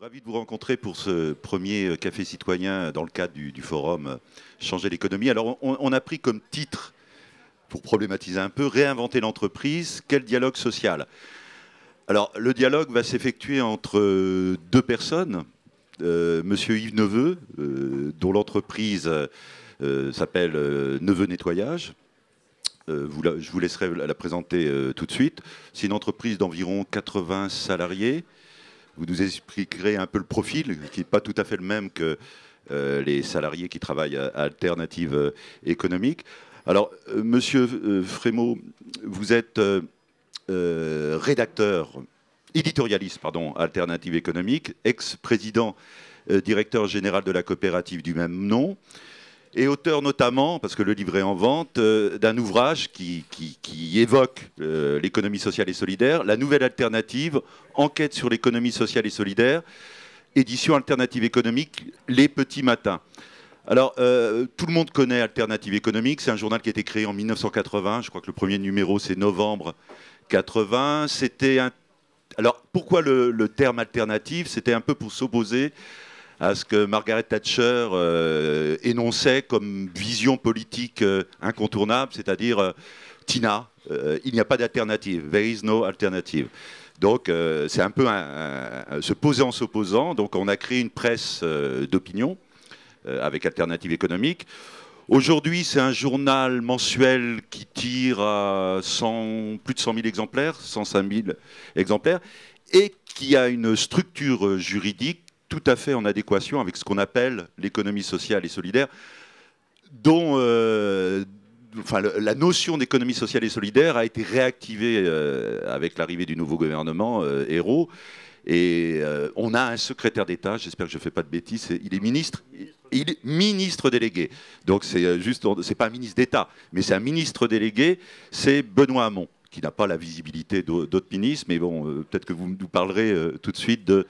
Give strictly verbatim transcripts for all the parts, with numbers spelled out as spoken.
ravi de vous rencontrer pour ce premier café citoyen dans le cadre du, du forum Changer l'économie. Alors, on, on a pris comme titre, pour problématiser un peu, réinventer l'entreprise, quel dialogue social? Alors, le dialogue va s'effectuer entre deux personnes. Euh, Monsieur Yves Neveu, euh, dont l'entreprise euh, s'appelle euh, Neveu Nettoyage. Euh, vous la, je vous laisserai la, la présenter euh, tout de suite. C'est une entreprise d'environ quatre-vingts salariés. Vous nous expliquerez un peu le profil, qui n'est pas tout à fait le même que euh, les salariés qui travaillent à, à Alternative euh, économique. Alors, euh, Monsieur euh, Frémaux, vous êtes euh, euh, rédacteur, éditorialiste, pardon, à Alternative économique, ex-président, euh, directeur général de la coopérative du même nom, et auteur notamment, parce que le livre est en vente, euh, d'un ouvrage qui, qui, qui évoque euh, l'économie sociale et solidaire, La Nouvelle Alternative, enquête sur l'économie sociale et solidaire, édition Alternative économique, Les Petits Matins. Alors, euh, tout le monde connaît Alternative économique, c'est un journal qui a été créé en mille neuf cent quatre-vingts, je crois que le premier numéro c'est novembre quatre-vingts. C'était un... Alors, pourquoi le, le terme alternative? C'était un peu pour s'opposer à ce que Margaret Thatcher euh, énonçait comme vision politique euh, incontournable, c'est-à-dire euh, Tina, euh, il n'y a pas d'alternative, there is no alternative. Donc euh, c'est un peu un, un, se poser en s'opposant. Donc on a créé une presse euh, d'opinion euh, avec Alternative économique. Aujourd'hui, c'est un journal mensuel qui tire à cent, plus de cent mille exemplaires, cent cinq mille exemplaires, et qui a une structure juridique tout à fait en adéquation avec ce qu'on appelle l'économie sociale et solidaire, dont euh, enfin, le, la notion d'économie sociale et solidaire a été réactivée euh, avec l'arrivée du nouveau gouvernement euh, Ayrault. Et euh, on a un secrétaire d'État, j'espère que je ne fais pas de bêtises, il est ministre, il est ministre délégué. Donc c'est juste, c'est pas un ministre d'État, mais c'est un ministre délégué, c'est Benoît Hamon, qui n'a pas la visibilité d'autres ministres, mais bon, euh, peut-être que vous nous parlerez euh, tout de suite de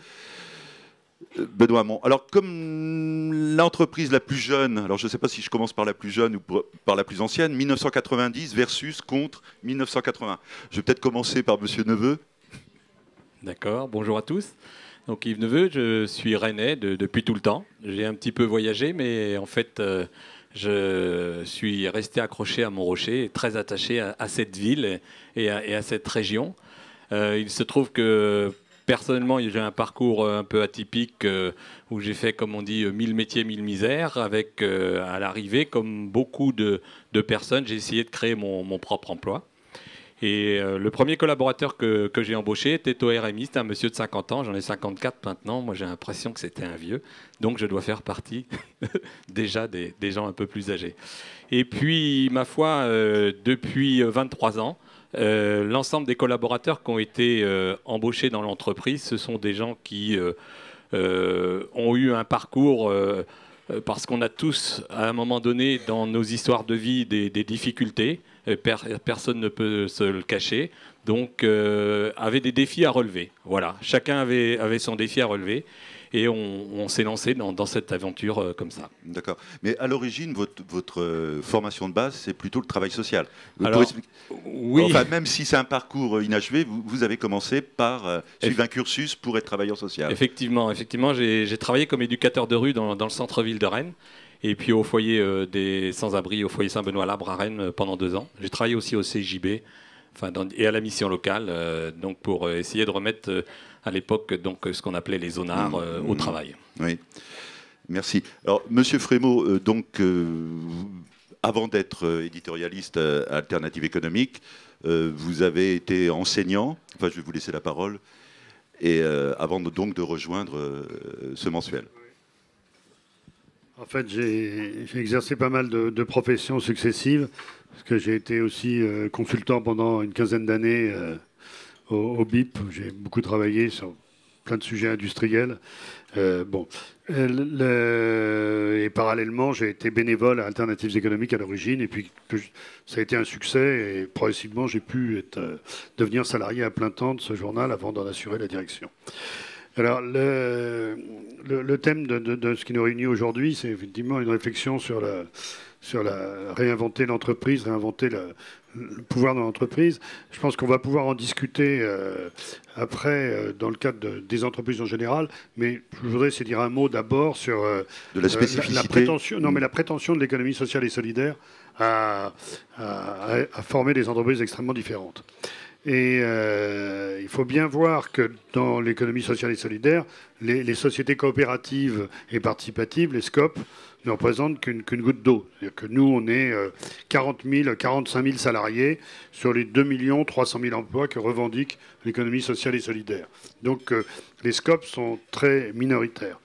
Benoît Hamon. Alors, comme l'entreprise la plus jeune, alors je ne sais pas si je commence par la plus jeune ou par la plus ancienne, mille neuf cent quatre-vingt-dix versus contre mille neuf cent quatre-vingts. Je vais peut-être commencer par Monsieur Neveu. D'accord, bonjour à tous. Donc Yves Neveu, je suis rennais de, depuis tout le temps. J'ai un petit peu voyagé, mais en fait, euh, je suis resté accroché à Montrocher, très attaché à, à cette ville et à, et à cette région. Euh, il se trouve que personnellement, j'ai un parcours un peu atypique euh, où j'ai fait, comme on dit, mille métiers, mille misères. Avec, euh, à l'arrivée, comme beaucoup de, de personnes, j'ai essayé de créer mon, mon propre emploi. Et euh, le premier collaborateur que, que j'ai embauché était au R M I, c'était un monsieur de cinquante ans, j'en ai cinquante-quatre maintenant. Moi, j'ai l'impression que c'était un vieux, donc je dois faire partie déjà des, des gens un peu plus âgés. Et puis, ma foi, euh, depuis vingt-trois ans, Euh, l'ensemble des collaborateurs qui ont été euh, embauchés dans l'entreprise, ce sont des gens qui euh, euh, ont eu un parcours, euh, parce qu'on a tous, à un moment donné, dans nos histoires de vie, des, des difficultés. Per, personne ne peut se le cacher. Donc, euh, avaient des défis à relever. Voilà, chacun avait, avait son défi à relever. Et on, on s'est lancé dans, dans cette aventure euh, comme ça. D'accord. Mais à l'origine, votre, votre euh, formation de base, c'est plutôt le travail social. Vous Alors, expliquer... oui. Enfin, même si c'est un parcours inachevé, vous, vous avez commencé par euh, suivre un cursus pour être travailleur social. Effectivement, effectivement, j'ai, j'ai travaillé comme éducateur de rue dans, dans le centre-ville de Rennes. Et puis au foyer euh, des sans-abri, au foyer Saint-Benoît-Labre à Rennes euh, pendant deux ans. J'ai travaillé aussi au C J B enfin, dans, et à la mission locale, euh, donc pour euh, essayer de remettre euh, à l'époque donc, ce qu'on appelait les zonards euh, mmh. au travail. Oui, merci. Alors, Monsieur Frémaux, euh, donc, euh, avant d'être euh, éditorialiste à Alternative économique, euh, vous avez été enseignant, enfin je vais vous laisser la parole, et euh, avant de, donc de rejoindre euh, ce mensuel. En fait, j'ai exercé pas mal de, de professions successives, parce que j'ai été aussi euh, consultant pendant une quinzaine d'années euh, au, au B I P. J'ai beaucoup travaillé sur plein de sujets industriels. Euh, bon. Le, et parallèlement, j'ai été bénévole à Alternatives économiques à l'origine, et puis que je, ça a été un succès, et progressivement, j'ai pu être, euh, devenir salarié à plein temps de ce journal avant d'en assurer la direction. Alors, le, le, le thème de, de, de ce qui nous réunit aujourd'hui, c'est effectivement une réflexion sur la, sur la réinventer l'entreprise, réinventer le, le pouvoir de l'entreprise. Je pense qu'on va pouvoir en discuter euh, après euh, dans le cadre de, des entreprises en général. Mais je voudrais essayer de dire un mot d'abord sur euh, de la spécificité. La, la prétention, non, mais la prétention de l'économie sociale et solidaire à, à, à former des entreprises extrêmement différentes. Et euh, il faut bien voir que dans l'économie sociale et solidaire, les, les sociétés coopératives et participatives, les SCOP, ne représentent qu'une qu'une goutte d'eau. C'est-à-dire que nous, on est euh, quarante mille, quarante-cinq mille salariés sur les deux millions trois cent mille emplois que revendique l'économie sociale et solidaire. Donc euh, les SCOP sont très minoritaires.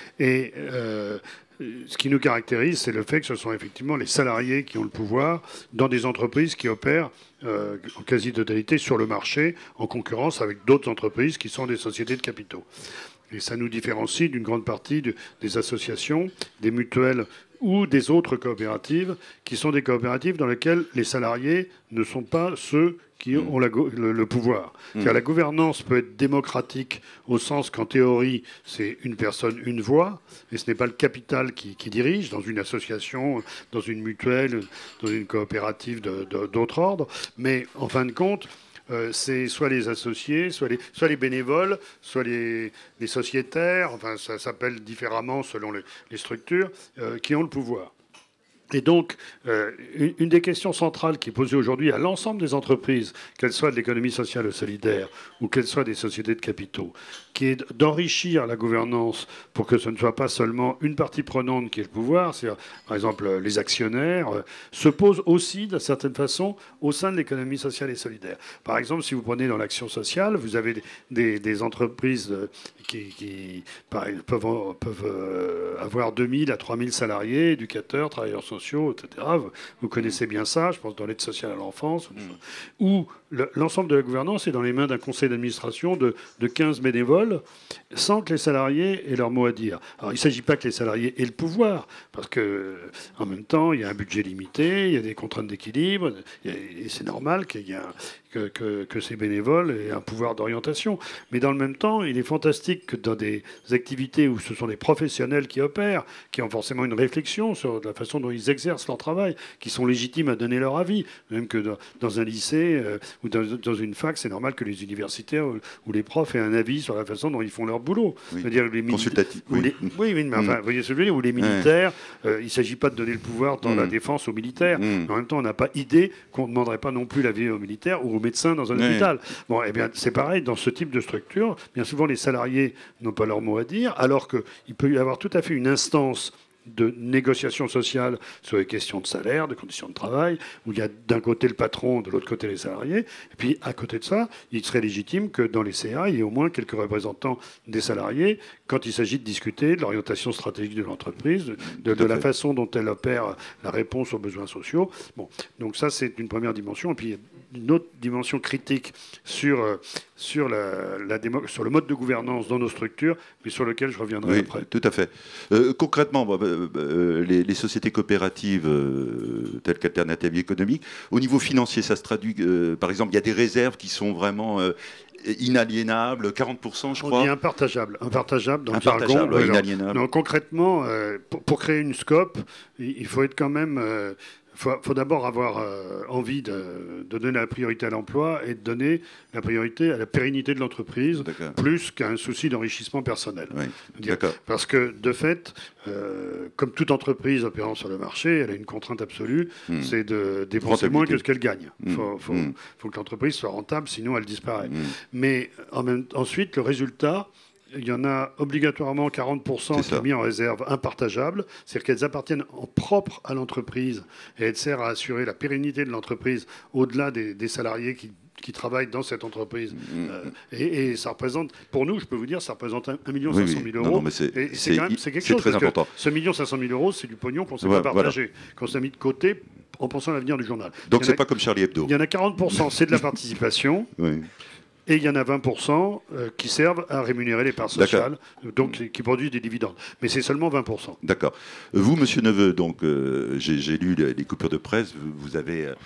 Et euh, ce qui nous caractérise, c'est le fait que ce sont effectivement les salariés qui ont le pouvoir dans des entreprises qui opèrent euh, en quasi-totalité sur le marché, en concurrence avec d'autres entreprises qui sont des sociétés de capitaux. Et ça nous différencie d'une grande partie de, des associations, des mutuelles ou des autres coopératives, qui sont des coopératives dans lesquelles les salariés ne sont pas ceux qui ont la, le, le pouvoir. Mmh. La gouvernance peut être démocratique au sens qu'en théorie, c'est une personne, une voix, et ce n'est pas le capital qui, qui dirige dans une association, dans une mutuelle, dans une coopérative d'autre ordre. Mais en fin de compte, euh, c'est soit les associés, soit les, soit les bénévoles, soit les, les sociétaires, enfin ça s'appelle différemment selon les, les structures, euh, qui ont le pouvoir. Et donc, euh, une, une des questions centrales qui est posée aujourd'hui à l'ensemble des entreprises, qu'elles soient de l'économie sociale ou solidaire, ou qu'elles soient des sociétés de capitaux, qui est d'enrichir la gouvernance pour que ce ne soit pas seulement une partie prenante qui ait le pouvoir, c'est-à-dire, par exemple, les actionnaires, euh, se pose aussi, d'une certaine façon, au sein de l'économie sociale et solidaire. Par exemple, si vous prenez dans l'action sociale, vous avez des, des, des entreprises qui, qui pareil, peuvent, peuvent euh, avoir deux mille à trois mille salariés, éducateurs, travailleurs sociaux, et cetera. Vous, vous connaissez bien ça, je pense, dans l'aide sociale à l'enfance, mmh. où l'ensemble de la gouvernance est dans les mains d'un conseil d'administration de, de quinze bénévoles, sans que les salariés aient leur mot à dire. Alors, il ne s'agit pas que les salariés aient le pouvoir, parce que en même temps, il y a un budget limité, il y a des contraintes d'équilibre, et c'est normal qu'il y ait un, que, que, que ces bénévoles aient un pouvoir d'orientation. Mais dans le même temps, il est fantastique que dans des activités où ce sont des professionnels qui opèrent, qui ont forcément une réflexion sur la façon dont ils exercent leur travail, qui sont légitimes à donner leur avis, même que dans, dans un lycée euh, ou dans, dans une fac, c'est normal que les universitaires ou, ou les profs aient un avis sur la façon dont ils font leur boulot. Oui. C'est-à-dire les consultatif. Oui. Les, oui, mais enfin, vous voyez ce que je veux dire, ou les militaires, ouais. euh, il ne s'agit pas de donner le pouvoir dans mmh. la défense aux militaires, mmh. mais en même temps, on n'a pas idée qu'on ne demanderait pas non plus l'avis aux militaires ou aux médecins dans un ouais. hôpital. Bon, eh bien, c'est pareil dans ce type de structure. Bien souvent, les salariés n'ont pas leur mot à dire, alors qu'il peut y avoir tout à fait une instance de négociation sociale sur les questions de salaire, de conditions de travail, où il y a d'un côté le patron, de l'autre côté les salariés. Et puis, à côté de ça, il serait légitime que dans les C A, il y ait au moins quelques représentants des salariés quand il s'agit de discuter de l'orientation stratégique de l'entreprise, de, de, de la façon dont elle opère la réponse aux besoins sociaux. Bon, donc ça, c'est une première dimension. Et puis, une autre dimension critique sur, sur, la, la démo, sur le mode de gouvernance dans nos structures, mais sur lequel je reviendrai oui, après. Tout à fait. Euh, concrètement, bah, bah, euh, les, les sociétés coopératives euh, telles qu'Alternative économique, au niveau financier, ça se traduit, euh, par exemple, il y a des réserves qui sont vraiment... Euh, inaliénable, quarante pour cent je crois. On dit impartageable, impartageable dans impartageable, le jargon. Inaliénable. Donc concrètement, euh, pour, pour créer une SCOP, il faut être quand même... Euh, faut, faut d'abord avoir euh, envie de, de donner la priorité à l'emploi et de donner la priorité à la pérennité de l'entreprise, plus qu'à un souci d'enrichissement personnel. Oui. Dire, parce que, de fait, euh, comme toute entreprise opérant sur le marché, elle a une contrainte absolue, mmh. c'est de dépenser moins que ce qu'elle gagne. Il mmh. faut, faut, mmh. faut que l'entreprise soit rentable, sinon elle disparaît. Mmh. Mais en même, ensuite, le résultat... Il y en a obligatoirement quarante pour cent qui sont mis en réserve impartageable, c'est-à-dire qu'elles appartiennent en propre à l'entreprise et elles servent à assurer la pérennité de l'entreprise au-delà des, des salariés qui, qui travaillent dans cette entreprise. Mmh. Euh, et, et ça représente, pour nous, je peux vous dire, ça représente un million cinq cent mille euros. Non, non, mais c'est, et c'est, quand même, c'est quelque chose, très parce important. Que ce un million cinq cent mille euros, c'est du pognon qu'on ne s'est ouais, pas partagé, voilà. qu'on s'est mis de côté en pensant à l'avenir du journal. Donc c'est a, pas comme Charlie Hebdo. Il y en a quarante pour cent, c'est de la participation. Oui. Et il y en a vingt pour cent euh, qui servent à rémunérer les parts sociales, donc mmh. qui produisent des dividendes. Mais c'est seulement vingt pour cent. D'accord. Vous, Monsieur Neveu, donc euh, j'ai, j'ai lu les, les coupures de presse. Vous, vous avez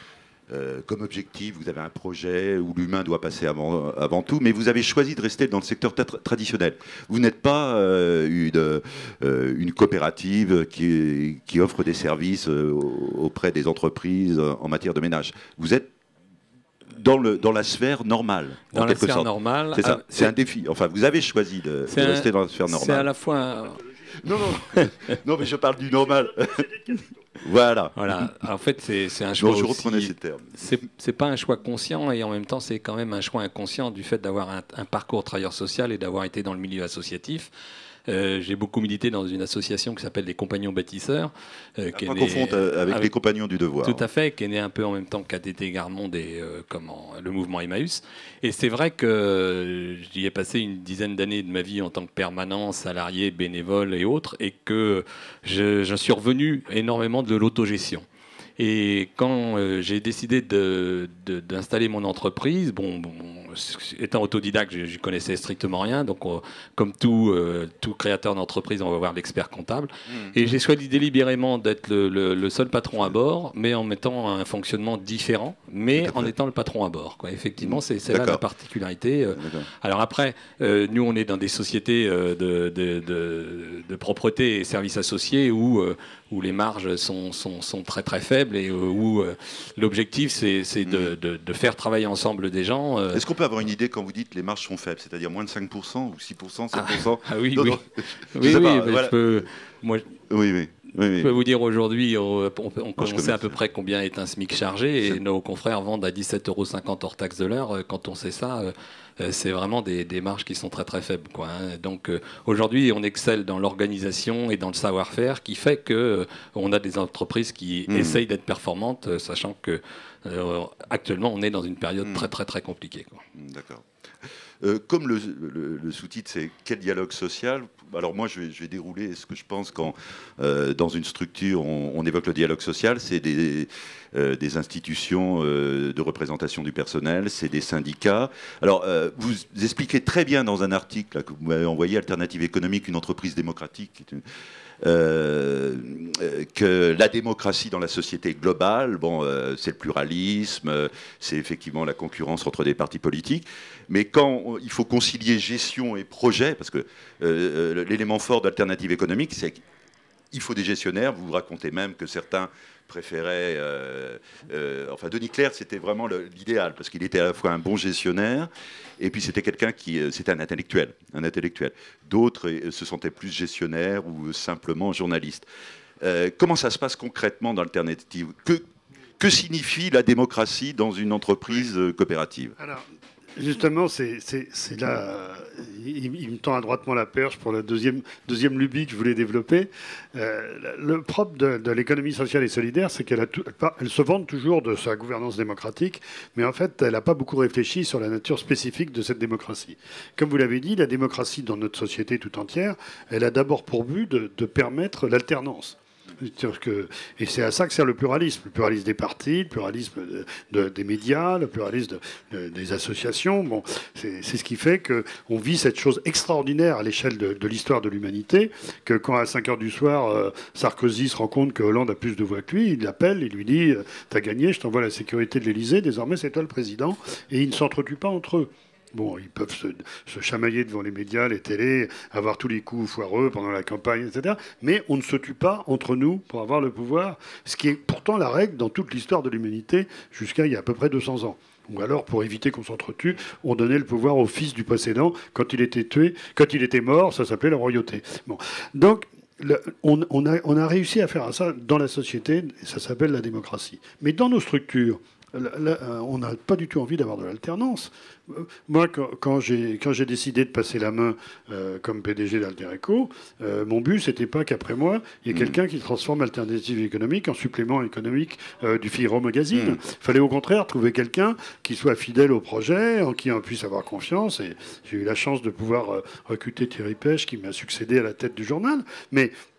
euh, comme objectif, vous avez un projet où l'humain doit passer avant, avant tout, mais vous avez choisi de rester dans le secteur tra traditionnel. Vous n'êtes pas euh, une, euh, une coopérative qui, qui offre des services euh, auprès des entreprises en matière de ménage. Vous êtes dans, le, dans la sphère normale. Dans la sphère normale. C'est ça, c'est un défi. Enfin, vous avez choisi de, de rester un, dans la sphère normale. C'est à la fois... Un... Non, non, non, mais je parle du normal. Voilà. Voilà. En fait, c'est un choix. Non, je aussi... reprenais ces termes. C'est pas un choix conscient et en même temps, c'est quand même un choix inconscient du fait d'avoir un, un parcours travailleur social et d'avoir été dans le milieu associatif. Euh, J'ai beaucoup milité dans une association qui s'appelle les Compagnons Bâtisseurs. Euh, qui pas est confondre née, avec, avec les Compagnons du Devoir. Tout à fait, qui est né un peu en même temps qu'A T T Garmonde et euh, comment, le mouvement Emmaüs. Et c'est vrai que euh, j'y ai passé une dizaine d'années de ma vie en tant que permanent, salarié, bénévole et autres, et que je, je suis revenu énormément de l'autogestion. Et quand euh, j'ai décidé d'installer mon entreprise, bon, bon, étant autodidacte, je ne connaissais strictement rien. Donc, on, comme tout, euh, tout créateur d'entreprise, on va voir l'expert comptable. Mmh. Et j'ai choisi délibérément d'être le, le, le seul patron à bord, mais en mettant un fonctionnement différent, mais en étant le patron à bord, quoi. Effectivement, c'est là la particularité. Alors après, euh, nous, on est dans des sociétés euh, de, de, de, de propreté et services associés où, euh, où les marges sont, sont, sont très très faibles et où euh, l'objectif c'est de, de, de faire travailler ensemble des gens. Euh... Est-ce qu'on peut avoir une idée quand vous dites les marges sont faibles, c'est-à-dire moins de cinq pour cent ou six pour cent, sept pour cent? Ah, ah oui, non, oui. Non, oui, oui, pas, voilà. je peux, moi, oui, oui. Oui, oui. Je peux vous dire aujourd'hui, on, on, on sait à peu près combien est un SMIC chargé et nos confrères vendent à dix-sept euros cinquante hors taxe de l'heure. Quand on sait ça, c'est vraiment des, des marges qui sont très très faibles, quoi. Donc aujourd'hui, on excelle dans l'organisation et dans le savoir-faire qui fait qu'on a des entreprises qui mmh. essayent d'être performantes, sachant que euh, actuellement, on est dans une période mmh. très très très compliquée. D'accord. Euh, comme le, le, le sous-titre, c'est « Quel dialogue social ?» Alors moi, je vais, je vais dérouler ce que je pense quand, euh, dans une structure, on, on évoque le dialogue social. C'est des, euh, des institutions euh, de représentation du personnel, c'est des syndicats. Alors, euh, vous expliquez très bien dans un article là, que vous m'avez envoyé, Alternative économique, une entreprise démocratique, qui est une, Euh, que la démocratie dans la société globale, bon, euh, c'est le pluralisme, euh, c'est effectivement la concurrence entre des partis politiques, mais quand on, il faut concilier gestion et projet, parce que euh, l'élément fort d'Alternative économique, c'est qu'il faut des gestionnaires. Vous vous racontez même que certains préféraient... Euh, euh, enfin, Denis Clerc, c'était vraiment l'idéal, parce qu'il était à la fois un bon gestionnaire, et puis c'était quelqu'un qui... C'était un intellectuel. Un intellectuel. D'autres se sentaient plus gestionnaires ou simplement journalistes. Euh, comment ça se passe concrètement dans l'Alternative ? que, que signifie la démocratie dans une entreprise coopérative ? Alors, justement, c'est là... Il, il me tend adroitement la perche pour la deuxième, deuxième lubie que je voulais développer. Euh, le propre de, de l'économie sociale et solidaire, c'est qu'elle elle, elle se vante toujours de sa gouvernance démocratique, mais en fait, elle n'a pas beaucoup réfléchi sur la nature spécifique de cette démocratie. Comme vous l'avez dit, la démocratie dans notre société tout entière, elle a d'abord pour but de, de permettre l'alternance. Et c'est à ça que sert le pluralisme. Le pluralisme des partis, le pluralisme de, de, des médias, le pluralisme de, de, des associations. Bon, c'est ce qui fait qu'on vit cette chose extraordinaire à l'échelle de, de l'histoire de l'humanité, que quand à cinq heures du soir, euh, Sarkozy se rend compte que Hollande a plus de voix que lui, il l'appelle, il lui dit « T'as gagné, je t'envoie la sécurité de l'Élysée, désormais c'est toi le président ». Et ils ne s'entretuent pas entre eux. Bon, ils peuvent se, se chamailler devant les médias, les télés, avoir tous les coups foireux pendant la campagne, et cetera. Mais on ne se tue pas entre nous pour avoir le pouvoir, ce qui est pourtant la règle dans toute l'histoire de l'humanité jusqu'à il y a à peu près deux cents ans. Ou alors, pour éviter qu'on s'entretue, on donnait le pouvoir au fils du possédant. Quand il était tué, quand il était mort, ça s'appelait la royauté. Bon, donc le, on, on, a, on a réussi à faire ça dans la société, et ça s'appelle la démocratie. Mais dans nos structures, là, là, on n'a pas du tout envie d'avoir de l'alternance. Moi, quand j'ai quand j'ai décidé de passer la main euh, comme P D G d'Altereco, euh, mon but, c'était pas qu'après moi, il y ait mmh. quelqu'un qui transforme Alternative économique en supplément économique euh, du Figaro Magazine. Il mmh. fallait au contraire trouver quelqu'un qui soit fidèle au projet, en qui on puisse avoir confiance. Et j'ai eu la chance de pouvoir euh, recruter Thierry Pêche, qui m'a succédé à la tête du journal. Mais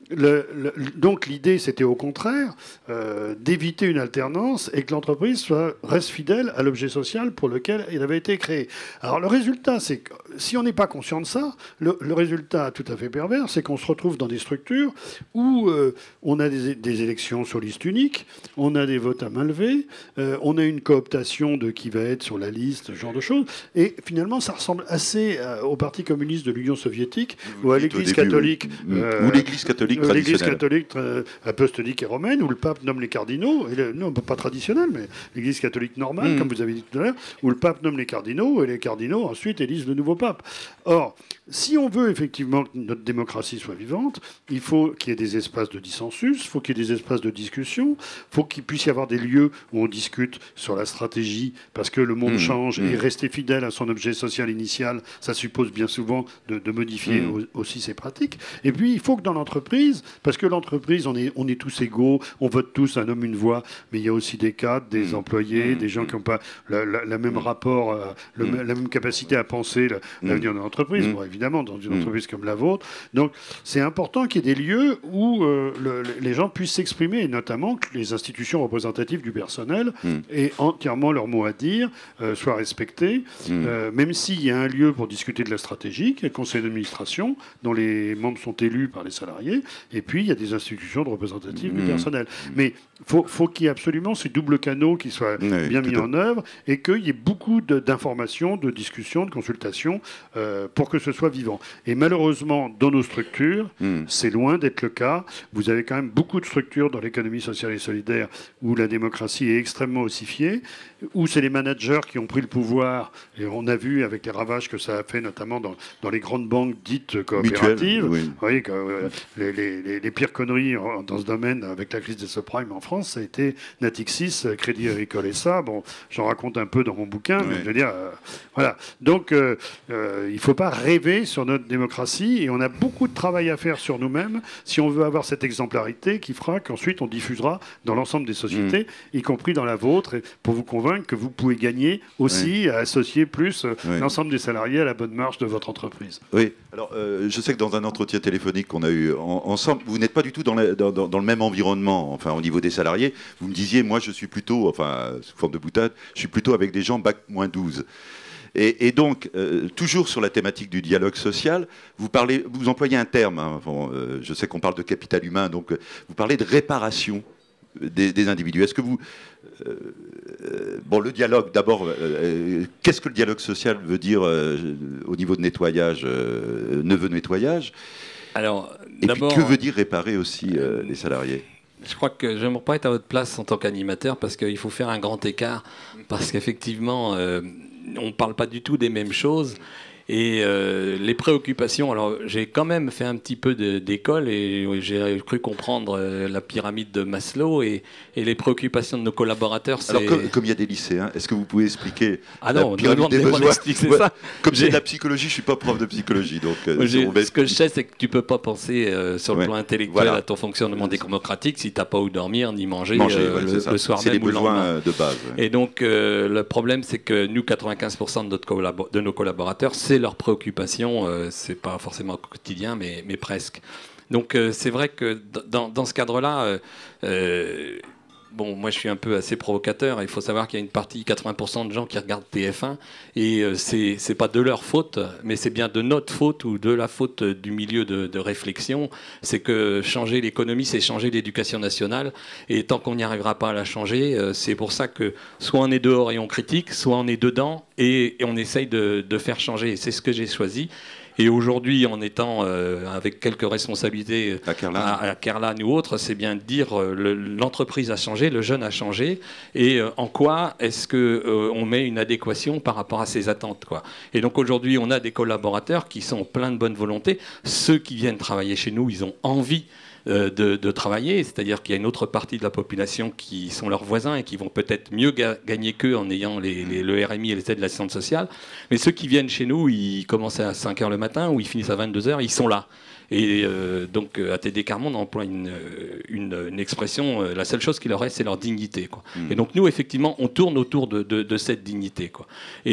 le, le, donc l'idée, c'était au contraire euh, d'éviter une alternance et que l'entreprise soit, reste fidèle à l'objet social pour lequel il avait été créé. Alors le résultat, c'est que si on n'est pas conscient de ça, le, le résultat tout à fait pervers, c'est qu'on se retrouve dans des structures où euh, on a des, des élections sur liste unique, on a des votes à main levée, euh, on a une cooptation de qui va être sur la liste, ce genre de choses. Et finalement, ça ressemble assez euh, au Parti communiste de l'Union soviétique ou à l'Église catholique. Oui. Euh, ou l'Église catholique euh, traditionnelle. L'Église catholique euh, apostolique et romaine, où le pape nomme les cardinaux, et le, non, pas traditionnel, mais l'Église catholique normale, mmh. comme vous avez dit tout à l'heure, où le pape nomme les cardinaux, et les cardinaux ensuite élisent le nouveau pape. Or, si on veut effectivement que notre démocratie soit vivante, il faut qu'il y ait des espaces de dissensus, il faut qu'il y ait des espaces de discussion, il faut qu'il puisse y avoir des lieux où on discute sur la stratégie, parce que le monde mmh, change, mmh. et rester fidèle à son objet social initial, ça suppose bien souvent de, de modifier mmh. aussi ses pratiques. Et puis, il faut que dans l'entreprise, parce que l'entreprise, on est, on est tous égaux, on vote tous un homme, une voix, mais il y a aussi des cadres, des mmh. employés, mmh. des gens qui n'ont pas la, la, la même mmh. rapport, euh, le, mmh. la même capacité à penser l'avenir mmh. de l'entreprise. Mmh. Bon, évidemment, dans une entreprise mmh. comme la vôtre. Donc, c'est important qu'il y ait des lieux où euh, le, les gens puissent s'exprimer, et notamment que les institutions représentatives du personnel mmh. aient entièrement leur mot à dire, euh, soient respectées, mmh. euh, même s'il y a un lieu pour discuter de la stratégie, qui est le conseil d'administration, dont les membres sont élus par les salariés, et puis il y a des institutions de représentatives mmh. du personnel. Mais il faut, faut qu'il y ait absolument ces doubles canaux qui soient oui, bien mis en œuvre, et qu'il y ait beaucoup d'informations, de, de discussions, de consultations, euh, pour que ce soit vivant. Et malheureusement, dans nos structures, mmh. c'est loin d'être le cas. Vous avez quand même beaucoup de structures dans l'économie sociale et solidaire où la démocratie est extrêmement ossifiée, où c'est les managers qui ont pris le pouvoir, et on a vu avec les ravages que ça a fait, notamment dans, dans les grandes banques dites coopératives. Oui. Vous voyez que euh, les, les, les pires conneries dans ce domaine, avec la crise des subprimes en France, ça a été Natixis, Crédit Agricole et ça. Bon, j'en raconte un peu dans mon bouquin, oui. mais je veux dire, euh, voilà. Donc, euh, euh, il ne faut pas rêver sur notre démocratie, et on a beaucoup de travail à faire sur nous-mêmes si on veut avoir cette exemplarité qui fera qu'ensuite on diffusera dans l'ensemble des sociétés, mmh. y compris dans la vôtre, pour vous convaincre que vous pouvez gagner aussi oui. à associer plus oui. l'ensemble des salariés à la bonne marche de votre entreprise. Oui, alors euh, je sais que dans un entretien téléphonique qu'on a eu en, ensemble, vous n'êtes pas du tout dans, la, dans, dans, dans le même environnement, enfin au niveau des salariés. Vous me disiez, moi je suis plutôt, enfin sous forme de boutade, je suis plutôt avec des gens bac moins douze. Et, et donc, euh, toujours sur la thématique du dialogue social, vous, parlez, vous employez un terme, hein, bon, euh, je sais qu'on parle de capital humain, donc euh, vous parlez de réparation des, des individus. Est-ce que vous... Euh, euh, bon, le dialogue, d'abord, euh, qu'est-ce que le dialogue social veut dire euh, au niveau de nettoyage, euh, neveu nettoyage? Alors, et puis, que veut dire réparer aussi euh, les salariés? Je crois que je n'aimerais pas être à votre place en tant qu'animateur, parce qu'il faut faire un grand écart, parce qu'effectivement... Euh, on ne parle pas du tout des mêmes choses. Et euh, les préoccupations, alors j'ai quand même fait un petit peu d'école et j'ai cru comprendre euh, la pyramide de Maslow et, et les préoccupations de nos collaborateurs. Alors comme, comme il y a des lycéens, est-ce que vous pouvez expliquer ah non, la pyramide des besoins? Ouais, ça. Comme c'est de la psychologie, je ne suis pas prof de psychologie. Donc, euh, ce que je sais, c'est que tu ne peux pas penser euh, sur le ouais. plan intellectuel voilà. à ton fonctionnement démocratique si tu n'as pas où dormir ni manger, manger euh, ouais, le, le soir même. C'est les besoins de base. Ouais. Et donc euh, le problème, c'est que nous, quatre-vingt-quinze pour cent de, notre collabo de nos collaborateurs, c'est leur préoccupation. Euh, c'est pas forcément quotidien, mais, mais presque. Donc euh, c'est vrai que dans, dans ce cadre-là, euh, euh, bon, moi je suis un peu assez provocateur. Il faut savoir qu'il y a une partie, quatre-vingts pour cent de gens qui regardent T F un, et euh, c'est c'est pas de leur faute, mais c'est bien de notre faute ou de la faute du milieu de, de réflexion. C'est que changer l'économie, c'est changer l'éducation nationale, et tant qu'on n'y arrivera pas à la changer, euh, c'est pour ça que soit on est dehors et on critique, soit on est dedans et, et on essaye de, de faire changer. C'est ce que j'ai choisi. Et aujourd'hui, en étant euh, avec quelques responsabilités à Kerlan, à, à Kerlan ou autres, c'est bien de dire euh, l'entreprise a changé, le jeune a changé, et euh, en quoi est-ce qu'on euh, met une adéquation par rapport à ses attentes, quoi. Et donc aujourd'hui, on a des collaborateurs qui sont pleins de bonne volonté. Ceux qui viennent travailler chez nous, ils ont envie De, de travailler, c'est-à-dire qu'il y a une autre partie de la population qui sont leurs voisins et qui vont peut-être mieux ga gagner qu'eux en ayant les, les, le R M I et les aides de l'assistance sociale. Mais ceux qui viennent chez nous, ils commencent à cinq heures le matin ou ils finissent à vingt-deux heures, ils sont là. Et euh, donc à T D Carmon, on emploie une, une, une expression, euh, la seule chose qui leur reste, c'est leur dignité, quoi. Mmh. Et donc nous, effectivement, on tourne autour de, de, de cette dignité, quoi. Et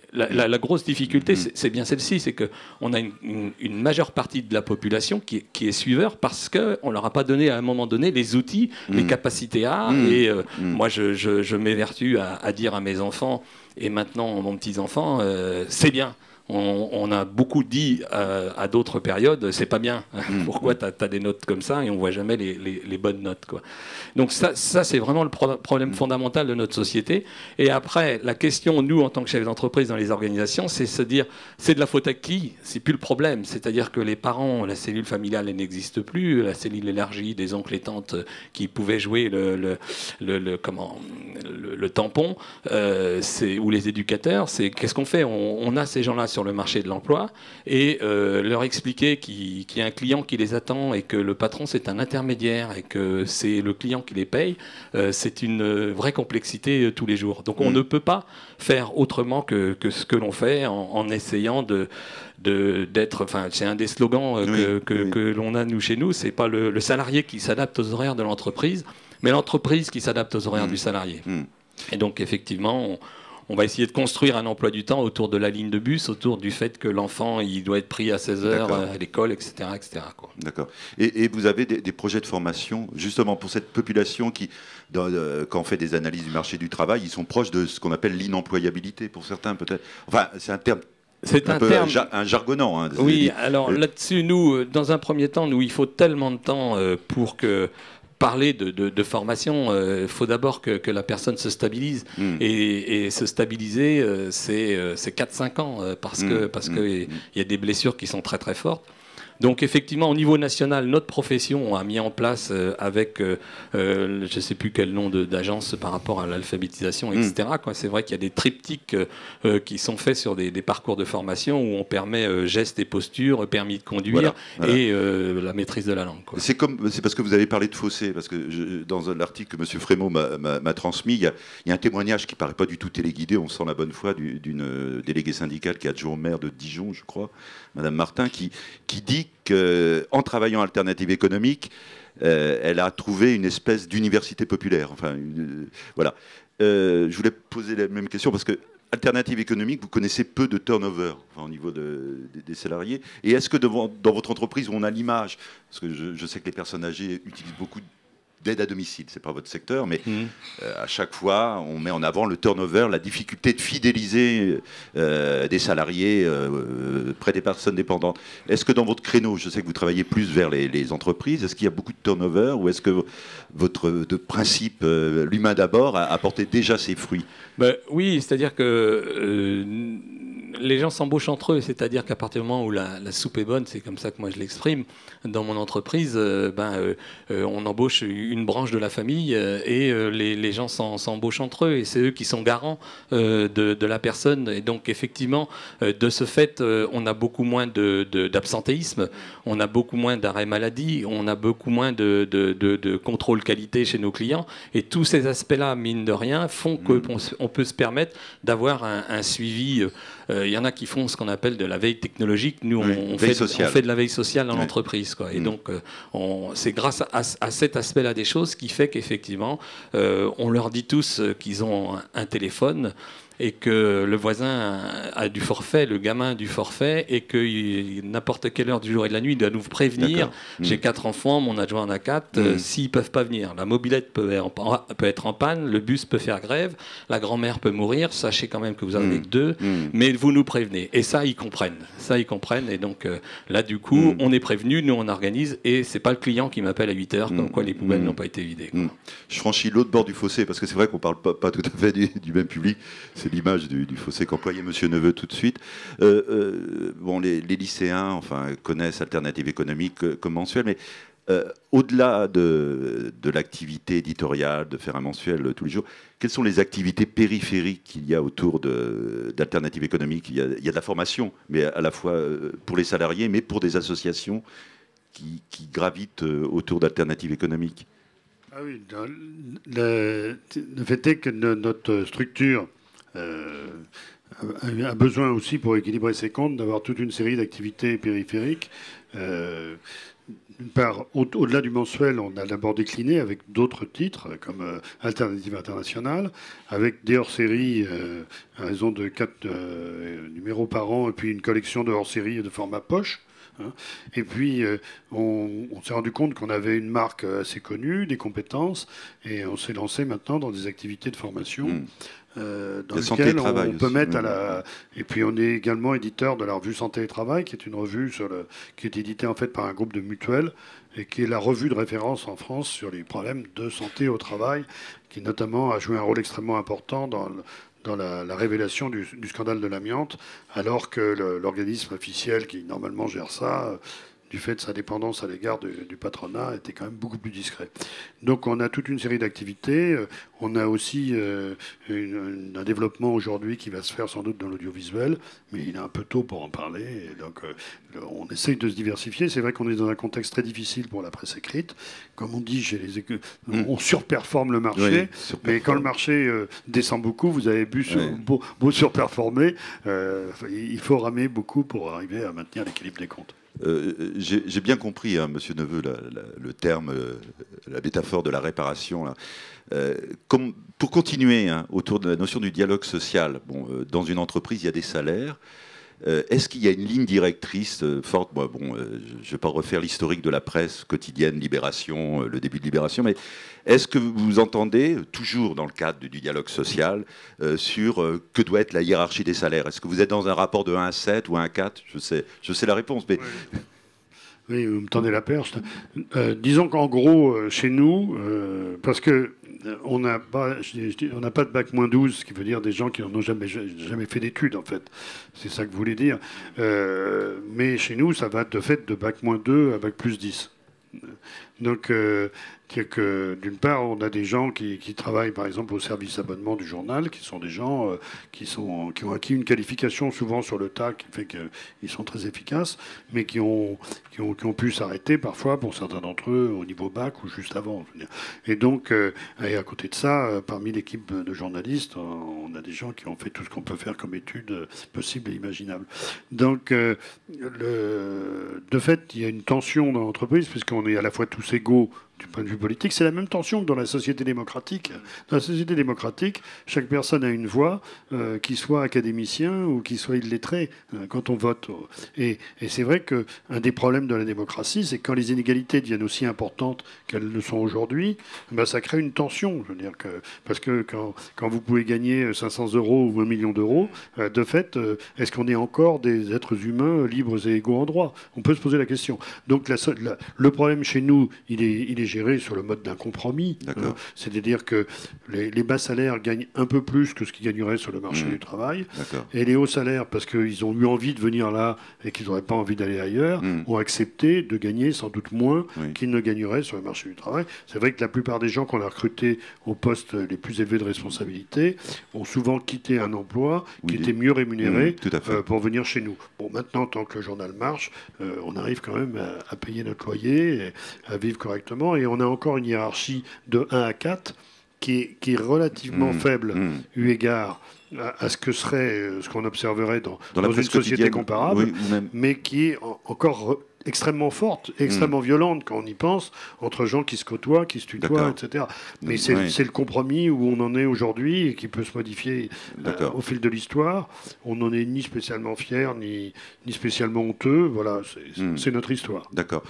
la, la, la grosse difficulté, mmh. c'est bien celle-ci, c'est qu'on a une, une, une majeure partie de la population qui est, qui est suiveur parce qu'on ne leur a pas donné à un moment donné les outils, mmh. les capacités à. Mmh. Et euh, mmh. moi, je, je, je m'évertue à, à dire à mes enfants, et maintenant mon petit-enfant, euh, c'est bien. On, on a beaucoup dit à, à d'autres périodes, c'est pas bien. Mmh. Pourquoi tu as, as des notes comme ça et on voit jamais les, les, les bonnes notes, quoi. Donc ça, ça c'est vraiment le pro problème mmh. fondamental de notre société. Et après, la question, nous, en tant que chefs d'entreprise dans les organisations, c'est se dire, c'est de la faute à qui? C'est plus le problème. C'est-à-dire que les parents, la cellule familiale, elle n'existe plus. La cellule élargie des oncles et tantes qui pouvaient jouer le, le, le, le, comment, le, le tampon, euh, ou les éducateurs, c'est qu'est-ce qu'on fait? on, on a ces gens-là sur le marché de l'emploi et euh, leur expliquer qu'il qu'il y a un client qui les attend et que le patron c'est un intermédiaire et que c'est le client qui les paye, euh, c'est une vraie complexité euh, tous les jours. Donc on mmh. ne peut pas faire autrement que, que ce que l'on fait en, en essayant de d'être, enfin c'est un des slogans euh, que, oui, que, oui. que l'on a nous chez nous, c'est pas le, le salarié qui s'adapte aux horaires de l'entreprise, mais l'entreprise qui s'adapte aux horaires mmh. du salarié. Mmh. Et donc effectivement, on, on va essayer de construire un emploi du temps autour de la ligne de bus, autour du fait que l'enfant il doit être pris à seize heures à l'école, et cetera, et cetera, quoi. D'accord. Et, et vous avez des, des projets de formation justement pour cette population qui, dans, euh, quand on fait des analyses du marché du travail, ils sont proches de ce qu'on appelle l'inemployabilité pour certains peut-être. Enfin, c'est un terme. C'est un, un peu terme ja un jargonnant. Hein, oui, alors là-dessus, nous, dans un premier temps, nous, il faut tellement de temps euh, pour que parler de, de, de formation, il euh, faut d'abord que, que la personne se stabilise. Mmh. Et, et se stabiliser, euh, c'est euh, quatre cinq ans, euh, parce mmh. que parce mmh. qu'il y a des blessures qui sont très très fortes. Donc effectivement, au niveau national, notre profession a mis en place euh, avec, euh, euh, je ne sais plus quel nom d'agence par rapport à l'alphabétisation, et cetera. Mmh. C'est vrai qu'il y a des triptyques euh, qui sont faits sur des, des parcours de formation où on permet euh, gestes et postures, permis de conduire voilà, voilà. et euh, la maîtrise de la langue. C'est comme, c'est parce que vous avez parlé de fossé, parce que je, dans l'article que M. Frémaux m'a transmis, il y, a, il y a un témoignage qui ne paraît pas du tout téléguidé, on sent la bonne foi d'une déléguée syndicale qui est adjoint au maire de Dijon, je crois, Mme Martin, qui, qui dit qu'en travaillant Alternative économique, euh, elle a trouvé une espèce d'université populaire. Enfin, une, voilà. Euh, je voulais poser la même question parce que Alternative économique, vous connaissez peu de turnover enfin, au niveau de, de, des salariés. Et est-ce que devant, dans votre entreprise, on a l'image, parce que je, je sais que les personnes âgées utilisent beaucoup d'aide à domicile, c'est pas votre secteur, mais mmh. euh, à chaque fois, on met en avant le turnover, la difficulté de fidéliser euh, des salariés euh, près des personnes dépendantes. Est-ce que dans votre créneau, je sais que vous travaillez plus vers les, les entreprises, est-ce qu'il y a beaucoup de turnover ou est-ce que votre de principe, euh, l'humain d'abord, a apporté déjà ses fruits? Ben, oui, c'est-à-dire que euh, les gens s'embauchent entre eux, c'est-à-dire qu'à partir du moment où la, la soupe est bonne, c'est comme ça que moi je l'exprime, dans mon entreprise, euh, ben, euh, euh, on embauche une branche de la famille euh, et euh, les, les gens s'embauchent entre eux et c'est eux qui sont garants euh, de, de la personne. Et donc effectivement, euh, de ce fait, euh, on a beaucoup moins d'absentéisme, on a beaucoup moins d'arrêts maladie, on a beaucoup moins de, de, de, de contrôle qualité chez nos clients. Et tous ces aspects-là, mine de rien, font qu'on on peut se permettre d'avoir un, un suivi. Il euh, y en a qui font ce qu'on appelle de la veille technologique. Nous, on, oui, on, fait, on fait de la veille sociale dans oui. l'entreprise. Et mmh. donc, euh, c'est grâce à, à cet aspect-là des choses qui fait qu'effectivement, euh, on leur dit tous qu'ils ont un, un téléphone et que le voisin a du forfait, le gamin a du forfait, et que n'importe quelle heure du jour et de la nuit, il doit nous prévenir. Mmh. J'ai quatre enfants, mon adjoint en a quatre, mmh. euh, s'ils ne peuvent pas venir. La mobilette peut être, en, peut être en panne, le bus peut faire grève, la grand-mère peut mourir, sachez quand même que vous en avez mmh. deux, mmh. mais vous nous prévenez. Et ça, ils comprennent. Ça, ils comprennent. Et donc euh, là, du coup, mmh. on est prévenu, nous, on organise, et ce n'est pas le client qui m'appelle à huit heures, mmh. comme quoi les poubelles mmh. n'ont pas été vidées. Quoi. Mmh. Je franchis l'autre bord du fossé, parce que c'est vrai qu'on ne parle pas, pas tout à fait du, du même public. C'est l'image du, du fossé qu'employait Monsieur Neveu tout de suite. Euh, euh, bon, les, les lycéens, enfin, connaissent Alternative économique euh, comme mensuel, mais euh, au-delà de, de l'activité éditoriale, de faire un mensuel euh, tous les jours, quelles sont les activités périphériques qu'il y a autour d'Alternative économique? il y, a, il y a de la formation, mais à la fois euh, pour les salariés, mais pour des associations qui, qui gravitent euh, autour d'Alternative économique. Ah oui, le, le fait est que notre structure Euh, a besoin aussi, pour équilibrer ses comptes, d'avoir toute une série d'activités périphériques. Euh, d'une part, au- au-delà du mensuel, on a d'abord décliné avec d'autres titres, comme euh, Alternative Internationale, avec des hors-séries euh, à raison de quatre euh, numéros par an, et puis une collection de hors-séries de format poche. Hein. Et puis, euh, on, on s'est rendu compte qu'on avait une marque assez connue, des compétences, et on s'est lancé maintenant dans des activités de formation. Mmh. Euh, dans La santé lequel et travail on peut aussi, mettre oui. à la... Et puis on est également éditeur de la revue Santé et Travail, qui est une revue sur le... qui est éditée en fait par un groupe de mutuelles, et qui est la revue de référence en France sur les problèmes de santé au travail, qui notamment a joué un rôle extrêmement important dans, le- dans la, la révélation du, du scandale de l'amiante, alors que le- l'organisme officiel qui normalement gère ça, euh, du fait de sa dépendance à l'égard du, du patronat, était quand même beaucoup plus discret. Donc on a toute une série d'activités. Euh, On a aussi euh, une- un développement aujourd'hui qui va se faire sans doute dans l'audiovisuel, mais il est un peu tôt pour en parler. Et donc euh, le- on essaye de se diversifier. C'est vrai qu'on est dans un contexte très difficile pour la presse écrite. Comme on dit, chez les éco- Mm. on surperforme le marché. Oui, surperforme. Mais quand le marché euh, descend beaucoup, vous avez bu sur, Oui. beau, beau surperformer, euh, il faut ramer beaucoup pour arriver à maintenir l'équilibre des comptes. Euh, J'ai j'ai bien compris, hein, Monsieur Neveu, la- la- le terme, euh, la métaphore de la réparation. Là. Euh, comme, pour continuer hein, autour de la notion du dialogue social, bon, euh, dans une entreprise, il y a des salaires. Euh, Est-ce qu'il y a une ligne directrice euh, forte? Moi, bon, euh, je ne vais pas refaire l'historique de la presse quotidienne, Libération, euh, le début de Libération, mais est-ce que vous entendez, toujours dans le cadre du, du dialogue social, euh, sur euh, que doit être la hiérarchie des salaires? Est-ce que vous êtes dans un rapport de un à sept ou un à quatre? Je sais, je sais la réponse, mais... Oui, vous me tendez la perche. Euh, disons qu'en gros, euh, chez nous, euh, parce que euh, on n'a pas, je dis- je dis- on n'a pas de bac moins douze, ce qui veut dire des gens qui n'ont jamais, jamais fait d'études, en fait. C'est ça que vous voulez dire. Euh, mais chez nous, ça va de fait de bac moins deux à bac plus dix. Donc, euh, c'est que d'une part, on a des gens qui, qui travaillent, par exemple, au service abonnement du journal, qui sont des gens euh, qui, sont, qui ont acquis une qualification souvent sur le tas, qui fait qu'ils sont très efficaces, mais qui ont, qui ont, qui ont pu s'arrêter parfois, pour certains d'entre eux, au niveau bac ou juste avant. Je veux dire. Et donc, euh, et à côté de ça, euh, parmi l'équipe de journalistes, on a des gens qui ont fait tout ce qu'on peut faire comme études euh, possibles et imaginables. Donc, euh, le, de fait, il y a une tension dans l'entreprise, puisqu'on est à la fois tous égaux du point de vue politique. C'est la même tension que dans la société démocratique. Dans la société démocratique, chaque personne a une voix, euh, qu'il soit académicien ou qu'il soit illettré, euh, quand on vote. Et, et c'est vrai qu'un des problèmes de la démocratie, c'est que quand les inégalités deviennent aussi importantes qu'elles le sont aujourd'hui, ben ça crée une tension. Je veux dire que, parce que quand, quand vous pouvez gagner cinq cents euros ou un million d'euros, euh, de fait, euh, est-ce qu'on est encore des êtres humains libres et égaux en droit? On peut se poser la question. Donc la, la, le problème chez nous, il est, il est géré sur le mode d'un compromis. Euh, C'est-à-dire que les, les bas salaires gagnent un peu plus que ce qu'ils gagneraient sur le marché mmh. du travail. Et les hauts salaires, parce qu'ils ont eu envie de venir là et qu'ils n'auraient pas envie d'aller ailleurs, mmh. ont accepté de gagner sans doute moins oui. qu'ils ne gagneraient sur le marché du travail. C'est vrai que la plupart des gens qu'on a recrutés aux postes les plus élevés de responsabilité ont souvent quitté un emploi oui, qui était mieux rémunéré mmh, euh, pour venir chez nous. Bon, maintenant, tant que le journal marche, euh, on arrive quand même à, à payer notre loyer, et à vivre correctement. Et on a encore une hiérarchie de un à quatre qui est, qui est relativement mmh, faible, mmh. eu égard à, à ce que serait ce qu'on observerait dans, dans, dans une société comparable, oui, mais qui est en, encore extrêmement forte, extrêmement mmh. violente quand on y pense, entre gens qui se côtoient, qui se tutoient, et cetera. Mais c'est oui. le compromis où on en est aujourd'hui et qui peut se modifier euh, au fil de l'histoire. On n'en est ni spécialement fier, ni, ni spécialement honteux. Voilà, c'est mmh. notre histoire. D'accord.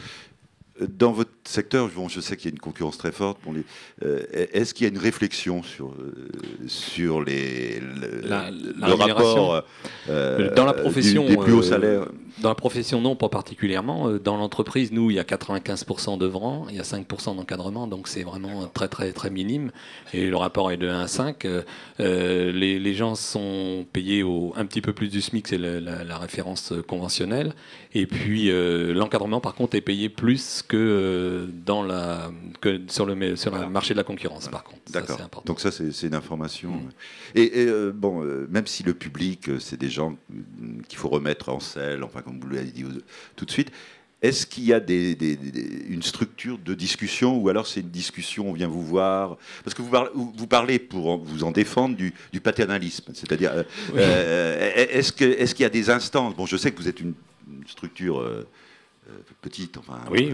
Dans votre secteur, bon, je sais qu'il y a une concurrence très forte. Bon, euh, Est-ce qu'il y a une réflexion sur, euh, sur les, le, la, le la rapport euh, dans la profession, du, des plus hauts salaires euh, Dans la profession, non, pas particulièrement. Dans l'entreprise, nous, il y a quatre-vingt-quinze pour cent d'œuvrants, il y a cinq pour cent d'encadrement, donc c'est vraiment très, très, très minime. Et le rapport est de un à cinq. Euh, les, les gens sont payés au, un petit peu plus du SMIC, c'est la, la référence conventionnelle. Et puis, euh, l'encadrement, par contre, est payé plus que, dans la, que sur, le, sur le marché de la concurrence, par contre. D'accord. Donc ça, c'est une information. Mmh. Et, et euh, bon, euh, même si le public, c'est des gens qu'il faut remettre en selle, enfin, comme vous l'avez dit tout de suite, est-ce qu'il y a des, des, des, une structure de discussion, ou alors c'est une discussion, on vient vous voir? Parce que vous parlez, vous parlez pour vous en défendre, du, du paternalisme. C'est-à-dire, oui. euh, est-ce que, est-ce qu'il y a des instances? Bon, je sais que vous êtes une, une structure... Euh, petite, enfin, oui, euh, oui.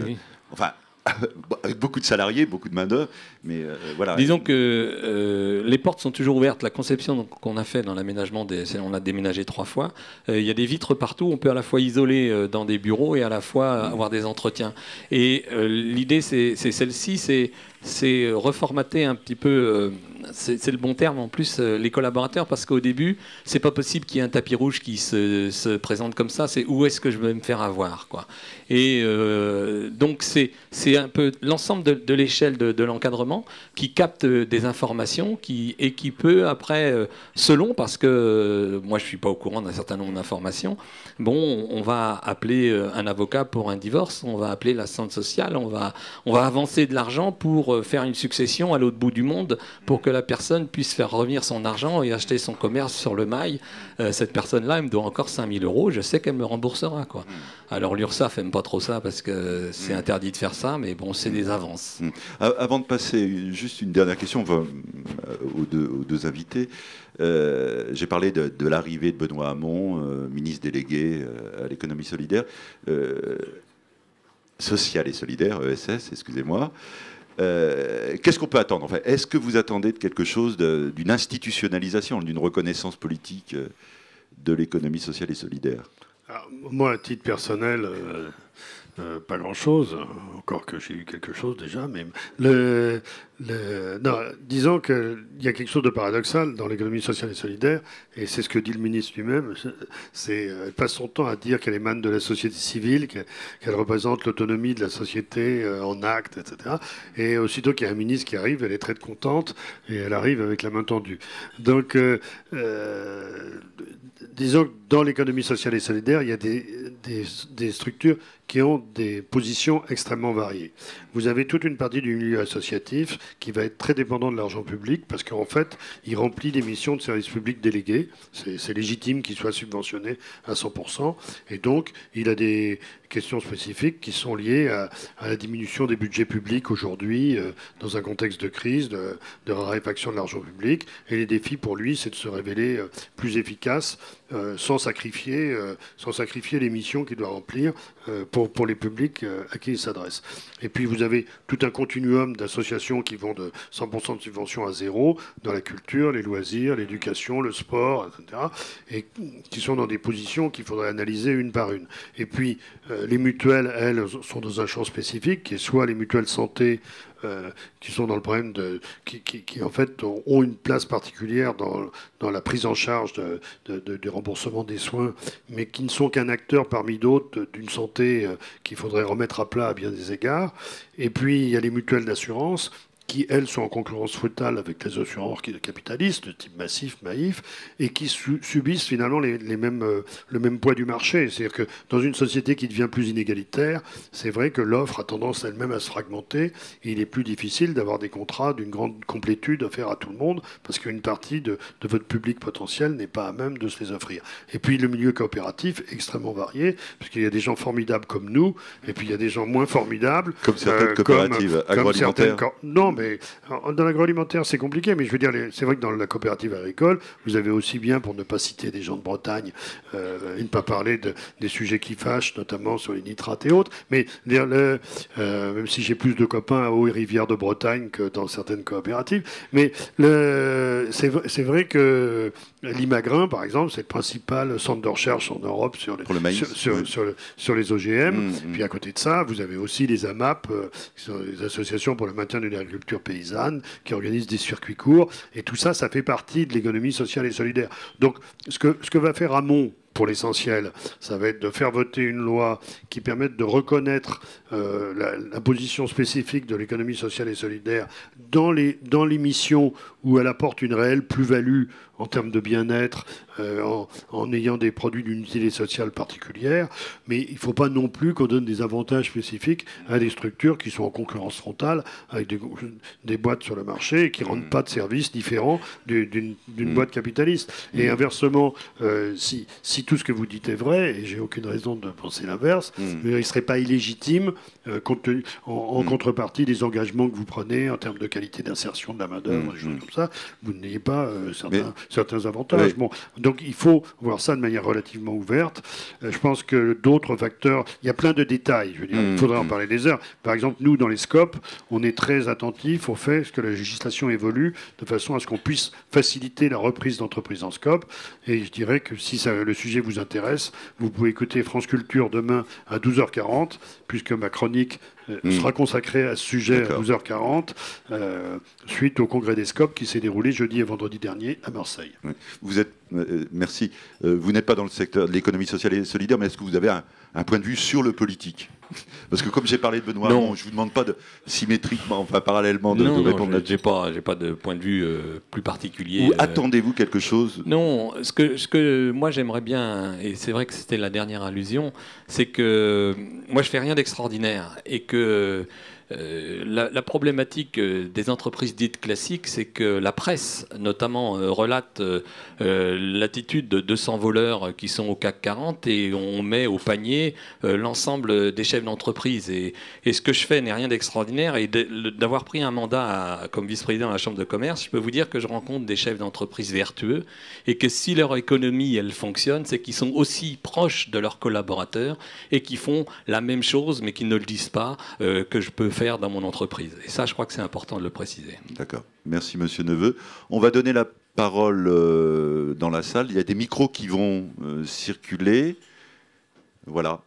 Enfin, avec beaucoup de salariés, beaucoup de main-d'œuvre, mais euh, voilà. Disons que euh, les portes sont toujours ouvertes. La conception qu'on a fait dans l'aménagement, on a déménagé trois fois, euh, il y a des vitres partout. On peut à la fois isoler euh, dans des bureaux et à la fois avoir des entretiens. Et euh, l'idée, c'est celle-ci, c'est c'est reformater un petit peu, euh, c'est le bon terme en plus, euh, les collaborateurs, parce qu'au début, c'est pas possible qu'il y ait un tapis rouge qui se, se présente comme ça, c'est où est-ce que je vais me faire avoir, quoi. Et euh, donc c'est un peu l'ensemble de, de l'échelle de, de l'encadrement qui capte des informations qui, et qui peut après, euh, selon, parce que euh, moi je suis pas au courant d'un certain nombre d'informations, bon, on va appeler un avocat pour un divorce, on va appeler l'assistante sociale, on va, on va avancer de l'argent pour faire une succession à l'autre bout du monde pour que la personne puisse faire revenir son argent et acheter son commerce sur le mail. Euh, cette personne-là, elle me doit encore cinq mille euros, je sais qu'elle me remboursera, quoi. Alors l'URSSAF n'aime pas trop ça parce que c'est interdit de faire ça, mais bon, c'est des avances. Avant de passer, juste une dernière question enfin, aux, deux, aux deux invités. Euh, J'ai parlé de, de l'arrivée de Benoît Hamon, euh, ministre délégué euh, à l'économie solidaire, euh, sociale et solidaire, E S S, excusez-moi. Euh, Qu'est-ce qu'on peut attendre en fait? Est-ce que vous attendez de quelque chose, d'une institutionnalisation, d'une reconnaissance politique de l'économie sociale et solidaire? Alors, moi, à titre personnel, euh, euh, pas grand-chose, encore que j'ai eu quelque chose déjà, mais le, le, non, disons qu'il y a quelque chose de paradoxal dans l'économie sociale et solidaire, et c'est ce que dit le ministre lui-même, c'est elle passe son temps à dire qu'elle émane de la société civile, qu'elle qu'elle représente l'autonomie de la société euh, en actes, et cetera. Et aussitôt qu'il y a un ministre qui arrive, elle est très contente, et elle arrive avec la main tendue. Donc, euh, euh, disons que dans l'économie sociale et solidaire, il y a des, des, des structures qui ont des positions extrêmement variées. Vous avez toute une partie du milieu associatif qui va être très dépendant de l'argent public parce qu'en fait, il remplit des missions de service public délégués. C'est légitime qu'il soit subventionné à cent pour cent. Et donc, il a des questions spécifiques qui sont liées à, à la diminution des budgets publics aujourd'hui euh, dans un contexte de crise, de, de raréfaction de l'argent public. Et les défis pour lui, c'est de se révéler euh, plus efficace euh, sans sacrifier, euh, sans sacrifier les missions qu'il doit remplir euh, pour, pour les publics euh, à qui il s'adresse. Et puis vous avez tout un continuum d'associations qui vont de cent pour cent de subvention à zéro dans la culture, les loisirs, l'éducation, le sport, et cetera. Et qui sont dans des positions qu'il faudrait analyser une par une. Et puis euh, les mutuelles, elles, sont dans un champ spécifique, qui est soit les mutuelles santé, Euh, qui sont dans le problème de, qui, qui, qui en fait ont une place particulière dans, dans la prise en charge de, de, de, du remboursement des soins, mais qui ne sont qu'un acteur parmi d'autres d'une santé euh, qu'il faudrait remettre à plat à bien des égards. Et puis il y a les mutuelles d'assurance qui, elles, sont en concurrence brutale avec les assureurs capitalistes, de type Massif, Maïf, et qui su subissent finalement les, les mêmes, euh, le même poids du marché. C'est-à-dire que dans une société qui devient plus inégalitaire, c'est vrai que l'offre a tendance elle-même à se fragmenter, et il est plus difficile d'avoir des contrats d'une grande complétude à faire à tout le monde, parce qu'une partie de, de votre public potentiel n'est pas à même de se les offrir. Et puis le milieu coopératif, extrêmement varié, parce qu'il y a des gens formidables comme nous, et puis il y a des gens moins formidables. Comme certaines euh, coopératives comme, agroalimentaires. Comme non, mais dans l'agroalimentaire, c'est compliqué. Mais je veux dire, c'est vrai que dans la coopérative agricole, vous avez aussi bien, pour ne pas citer des gens de Bretagne, euh, et ne pas parler de, des sujets qui fâchent, notamment sur les nitrates et autres. Mais le, euh, même si j'ai plus de copains à Haut et Rivière de Bretagne que dans certaines coopératives, mais c'est vrai que l'Imagrin, par exemple, c'est le principal centre de recherche en Europe sur les, pour le maïs, sur, sur, oui. sur, le, sur les O G M. Mmh, Puis à côté de ça, vous avez aussi les A M A P, euh, qui sont les associations pour le maintien de l'agriculture paysanne, qui organisent des circuits courts. Et tout ça, ça fait partie de l'économie sociale et solidaire. Donc, ce que, ce que va faire Hamon, pour l'essentiel, ça va être de faire voter une loi qui permette de reconnaître euh, la, la position spécifique de l'économie sociale et solidaire dans les, dans les missions où elle apporte une réelle plus-value en termes de bien-être, euh, en, en ayant des produits d'une utilité sociale particulière. Mais il ne faut pas non plus qu'on donne des avantages spécifiques à des structures qui sont en concurrence frontale avec des, des boîtes sur le marché et qui ne rendent pas de services différents d'une mmh. boîte capitaliste. Mmh. Et inversement, euh, si, si tout ce que vous dites est vrai, et j'ai aucune raison de penser l'inverse, mmh. il ne serait pas illégitime euh, compte tenu, en, en mmh. contrepartie des engagements que vous prenez en termes de qualité d'insertion de la main-d'œuvre, mmh. des choses comme ça, vous n'ayez pas euh, certains, certains avantages. Oui. Bon, donc il faut voir ça de manière relativement ouverte. Euh, je pense que d'autres facteurs, il y a plein de détails. Je veux dire, mmh, il faudrait mmh. en parler des heures. Par exemple, nous, dans les scopes, on est très attentifs au fait que la législation évolue de façon à ce qu'on puisse faciliter la reprise d'entreprises en scope. Et je dirais que si ça, le sujet vous intéresse, vous pouvez écouter France Culture demain à douze heures quarante, puisque ma chronique euh, mmh. sera consacrée à ce sujet à douze heures quarante, euh, suite au congrès des scopes qui s'est déroulé jeudi et vendredi dernier à Marseille. Oui. Vous êtes, euh, merci, euh, vous n'êtes pas dans le secteur de l'économie sociale et solidaire, mais est-ce que vous avez un, un point de vue sur le politique ? Parce que comme j'ai parlé de Benoît Hamon, je ne vous demande pas de, symétriquement, enfin parallèlement, de, non, de répondre là-dessus. Je n'ai pas, j'ai pas de point de vue euh, plus particulier. Ou euh... attendez-vous quelque chose ? Non, ce que, ce que moi j'aimerais bien, et c'est vrai que c'était la dernière allusion, c'est que moi je fais rien d'extraordinaire et que Euh, la, la problématique des entreprises dites classiques, c'est que la presse, notamment, euh, relate euh, l'attitude de deux cents voleurs qui sont au C A C quarante et on met au panier euh, l'ensemble des chefs d'entreprise. Et, et ce que je fais n'est rien d'extraordinaire. Et de, d'avoir pris un mandat à, comme vice-président à la Chambre de commerce, je peux vous dire que je rencontre des chefs d'entreprise vertueux et que si leur économie, elle fonctionne, c'est qu'ils sont aussi proches de leurs collaborateurs et qui font la même chose, mais qui ne le disent pas, euh, que je peux faire dans mon entreprise. Et ça, je crois que c'est important de le préciser. D'accord. Merci, Monsieur Neveu. On va donner la parole euh, dans la salle. Il y a des micros qui vont euh, circuler. Voilà.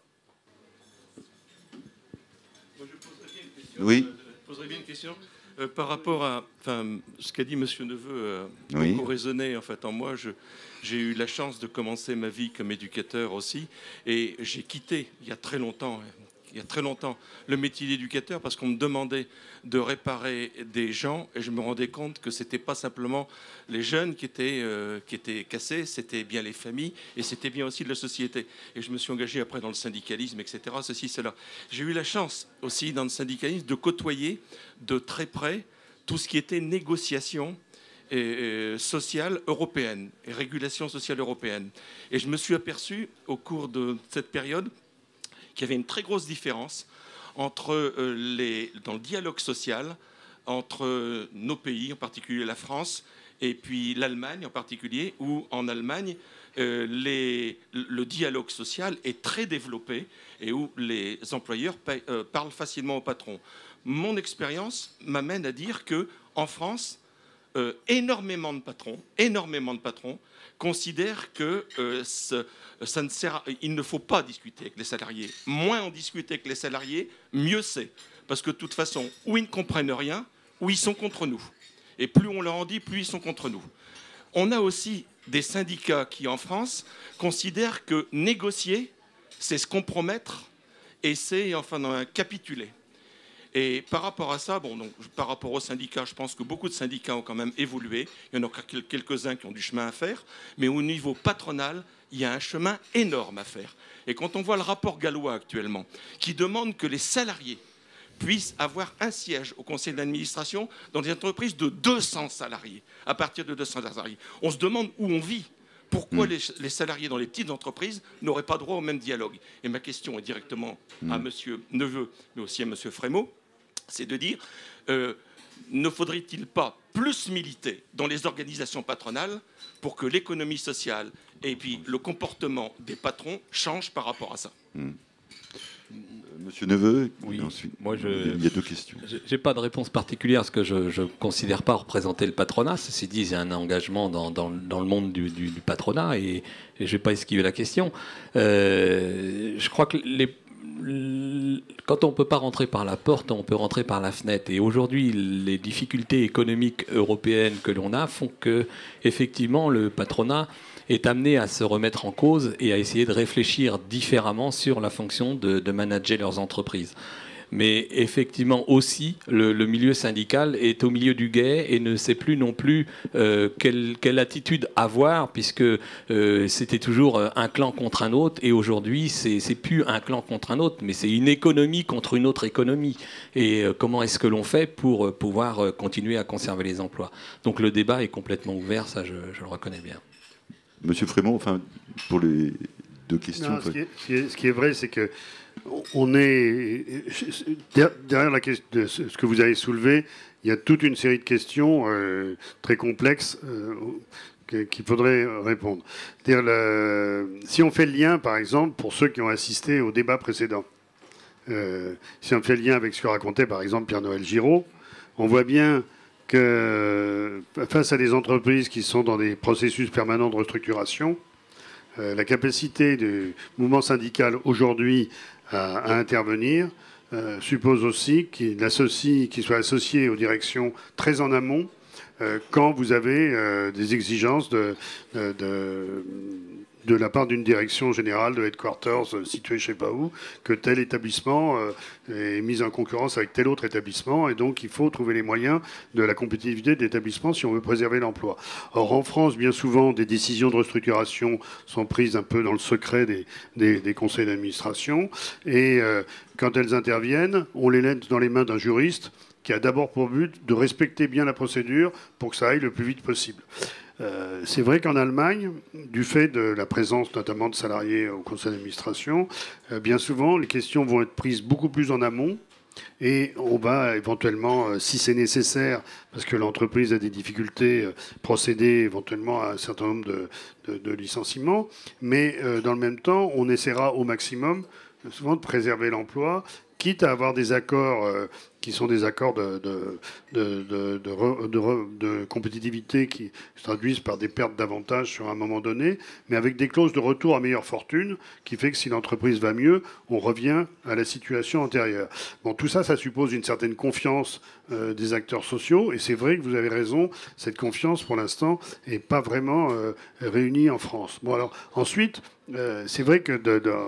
Moi, je poserai bien une question. Oui. Je poserai bien une question. Euh, par rapport à enfin, ce qu'a dit Monsieur Neveu, euh, oui. beaucoup résonné en fait en moi. Je, j'ai eu la chance de commencer ma vie comme éducateur aussi, et j'ai quitté il y a très longtemps. Il y a très longtemps, le métier d'éducateur, parce qu'on me demandait de réparer des gens, et je me rendais compte que ce n'était pas simplement les jeunes qui étaient, euh, qui étaient cassés, c'était bien les familles, et c'était bien aussi de la société. Et je me suis engagé après dans le syndicalisme, et cetera, ceci, cela. J'ai eu la chance aussi, dans le syndicalisme, de côtoyer de très près tout ce qui était négociation et, et, sociale européenne, et régulation sociale européenne. Et je me suis aperçu, au cours de cette période, qu'il y avait une très grosse différence entre euh, les, dans le dialogue social entre euh, nos pays, en particulier la France, et puis l'Allemagne en particulier, où en Allemagne, euh, les, le dialogue social est très développé et où les employeurs paient, euh, parlent facilement au patron. Mon expérience m'amène à dire qu'en France, euh, énormément de patrons, énormément de patrons considèrent que euh, ce, ça ne sert, il ne faut pas discuter avec les salariés. Moins on discute avec les salariés, mieux c'est. Parce que de toute façon, ou ils ne comprennent rien, ou ils sont contre nous. Et plus on leur en dit, plus ils sont contre nous. On a aussi des syndicats qui, en France, considèrent que négocier, c'est se compromettre et c'est enfin capituler. Et par rapport à ça, bon, donc, par rapport aux syndicats, je pense que beaucoup de syndicats ont quand même évolué. Il y en a quelques-uns qui ont du chemin à faire. Mais au niveau patronal, il y a un chemin énorme à faire. Et quand on voit le rapport gallois actuellement, qui demande que les salariés puissent avoir un siège au conseil d'administration dans des entreprises de deux cents salariés, à partir de deux cents salariés, on se demande où on vit. Pourquoi mmh. les, les salariés dans les petites entreprises n'auraient pas droit au même dialogue? Et ma question est directement mmh. à M. Neveu, mais aussi à M. Frémaux, c'est de dire, euh, ne faudrait-il pas plus militer dans les organisations patronales pour que l'économie sociale et puis le comportement des patrons changent par rapport à ça? mmh. Monsieur Neveu, oui, ensuite, moi je, il y a deux questions. Je n'ai pas de réponse particulière parce que je ne considère pas représenter le patronat. Ceci dit, il y a un engagement dans, dans, dans le monde du, du, du patronat et, et je ne vais pas esquiver la question. Euh, je crois que les, quand on ne peut pas rentrer par la porte, on peut rentrer par la fenêtre. Et aujourd'hui, les difficultés économiques européennes que l'on a font que, effectivement, le patronat est amené à se remettre en cause et à essayer de réfléchir différemment sur la fonction de, de manager leurs entreprises. Mais effectivement aussi, le, le milieu syndical est au milieu du gué et ne sait plus non plus euh, quelle, quelle attitude avoir, puisque euh, c'était toujours un clan contre un autre, et aujourd'hui, c'est, c'est plus un clan contre un autre, mais c'est une économie contre une autre économie. Et euh, comment est-ce que l'on fait pour euh, pouvoir continuer à conserver les emplois? Donc le débat est complètement ouvert, ça je, je le reconnais bien. Monsieur Frémaux, enfin, pour les deux questions. Non, ce, qui est, ce, qui est, ce qui est vrai, c'est que on est derrière la question, de ce que vous avez soulevé, il y a toute une série de questions euh, très complexes euh, qu'il faudrait répondre. C'est-à-dire le, si on fait le lien, par exemple, pour ceux qui ont assisté au débat précédent, euh, si on fait le lien avec ce que racontait, par exemple, Pierre-Noël Giraud, on voit bien que face à des entreprises qui sont dans des processus permanents de restructuration, euh, la capacité du mouvement syndical aujourd'hui à, à intervenir euh, suppose aussi qu'il associe, qu'il soit associé aux directions très en amont euh, quand vous avez euh, des exigences de, de, de de la part d'une direction générale de headquarters euh, située je ne sais pas où, que tel établissement euh, est mis en concurrence avec tel autre établissement, et donc il faut trouver les moyens de la compétitivité de l'établissement si on veut préserver l'emploi. Or, en France, bien souvent, des décisions de restructuration sont prises un peu dans le secret des, des, des conseils d'administration, et euh, quand elles interviennent, on les laisse dans les mains d'un juriste qui a d'abord pour but de respecter bien la procédure pour que ça aille le plus vite possible. Euh, c'est vrai qu'en Allemagne, du fait de la présence notamment de salariés au conseil d'administration, euh, bien souvent, les questions vont être prises beaucoup plus en amont et on va éventuellement, euh, si c'est nécessaire, parce que l'entreprise a des difficultés, euh, procéder éventuellement à un certain nombre de, de, de licenciements. Mais euh, dans le même temps, on essaiera au maximum, euh, souvent, de préserver l'emploi, quitte à avoir des accords euh, qui sont des accords de, de, de, de, de, re, de, re, de compétitivité qui se traduisent par des pertes d'avantages sur un moment donné, mais avec des clauses de retour à meilleure fortune, qui fait que si l'entreprise va mieux, on revient à la situation antérieure. Bon, tout ça, ça suppose une certaine confiance euh, des acteurs sociaux, et c'est vrai que vous avez raison, cette confiance, pour l'instant, n'est pas vraiment euh, réunie en France. Bon, alors, ensuite, euh, c'est vrai que de, de,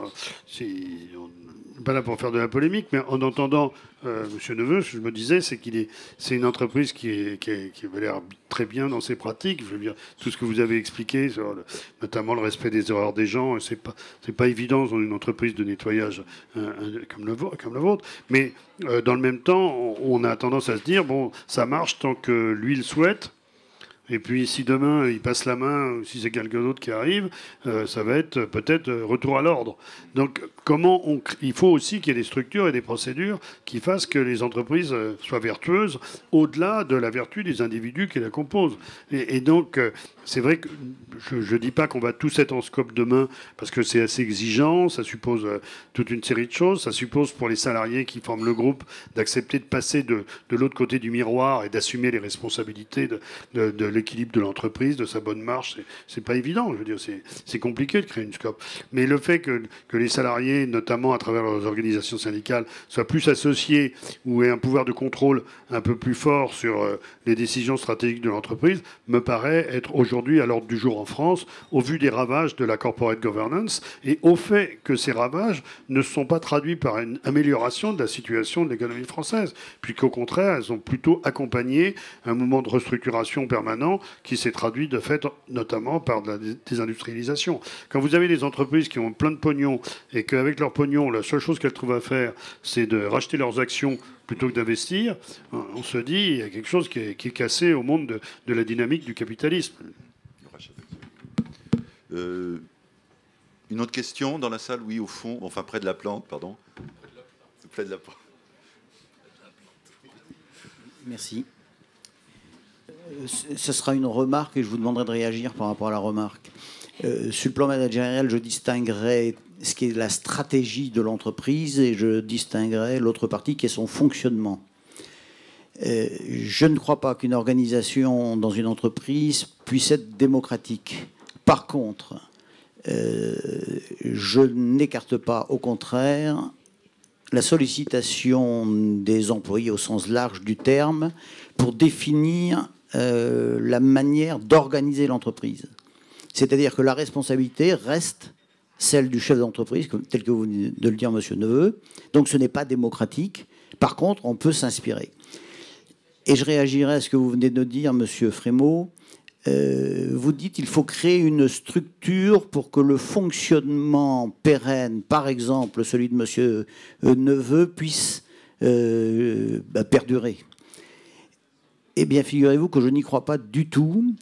si on, pas là pour faire de la polémique, mais en entendant euh, M. Neveu, ce que je me disais, c'est qu'il est, c'est une entreprise qui, est, qui, est, qui avait l'air très bien dans ses pratiques. Je veux dire, tout ce que vous avez expliqué, sur le, notamment le respect des erreurs des gens, c'est pas, c'est pas évident dans une entreprise de nettoyage euh, comme, le, comme la vôtre. Mais euh, dans le même temps, on, on a tendance à se dire, bon, ça marche tant que lui le souhaite. Et puis, si demain, il passe la main, ou si c'est quelqu'un d'autre qui arrive, euh, ça va être peut-être retour à l'ordre. Donc, comment on... il faut aussi qu'il y ait des structures et des procédures qui fassent que les entreprises soient vertueuses, au-delà de la vertu des individus qui la composent. Et, et donc, c'est vrai que je ne dis pas qu'on va tous être en scope demain, parce que c'est assez exigeant, ça suppose toute une série de choses. Ça suppose pour les salariés qui forment le groupe d'accepter de passer de, de l'autre côté du miroir et d'assumer les responsabilités de, de, de l'équilibre de l'entreprise, de sa bonne marche. C'est pas évident, je veux dire, c'est compliqué de créer une scope. Mais le fait que, que les salariés, notamment à travers leurs organisations syndicales, soient plus associés ou aient un pouvoir de contrôle un peu plus fort sur euh, les décisions stratégiques de l'entreprise, me paraît être aujourd'hui à l'ordre du jour en France, au vu des ravages de la corporate governance et au fait que ces ravages ne sont pas traduits par une amélioration de la situation de l'économie française, puisqu'au contraire, elles ont plutôt accompagné un mouvement de restructuration permanent qui s'est traduit de fait notamment par de la désindustrialisation. Quand vous avez des entreprises qui ont plein de pognon et qu'avec leur pognon, la seule chose qu'elles trouvent à faire, c'est de racheter leurs actions plutôt que d'investir, on se dit il y a quelque chose qui est, qui est cassé au monde de, de la dynamique du capitalisme. Euh, une autre question dans la salle, oui, au fond, enfin près de la plante, pardon. Près de la plante. Merci. Ce sera une remarque et je vous demanderai de réagir par rapport à la remarque. Euh, sur le plan managérial, je distinguerai ce qui est la stratégie de l'entreprise et je distinguerai l'autre partie qui est son fonctionnement. Euh, je ne crois pas qu'une organisation dans une entreprise puisse être démocratique. Par contre, euh, je n'écarte pas, au contraire, la sollicitation des employés au sens large du terme pour définir Euh, la manière d'organiser l'entreprise. C'est-à-dire que la responsabilité reste celle du chef d'entreprise, tel que vous venez de le dire, monsieur Neveu. Donc ce n'est pas démocratique. Par contre, on peut s'inspirer. Et je réagirai à ce que vous venez de dire, monsieur Frémaux. Euh, vous dites qu'il faut créer une structure pour que le fonctionnement pérenne, par exemple celui de monsieur Neveu, puisse euh, bah, perdurer. Eh bien, figurez-vous que je n'y crois pas du tout.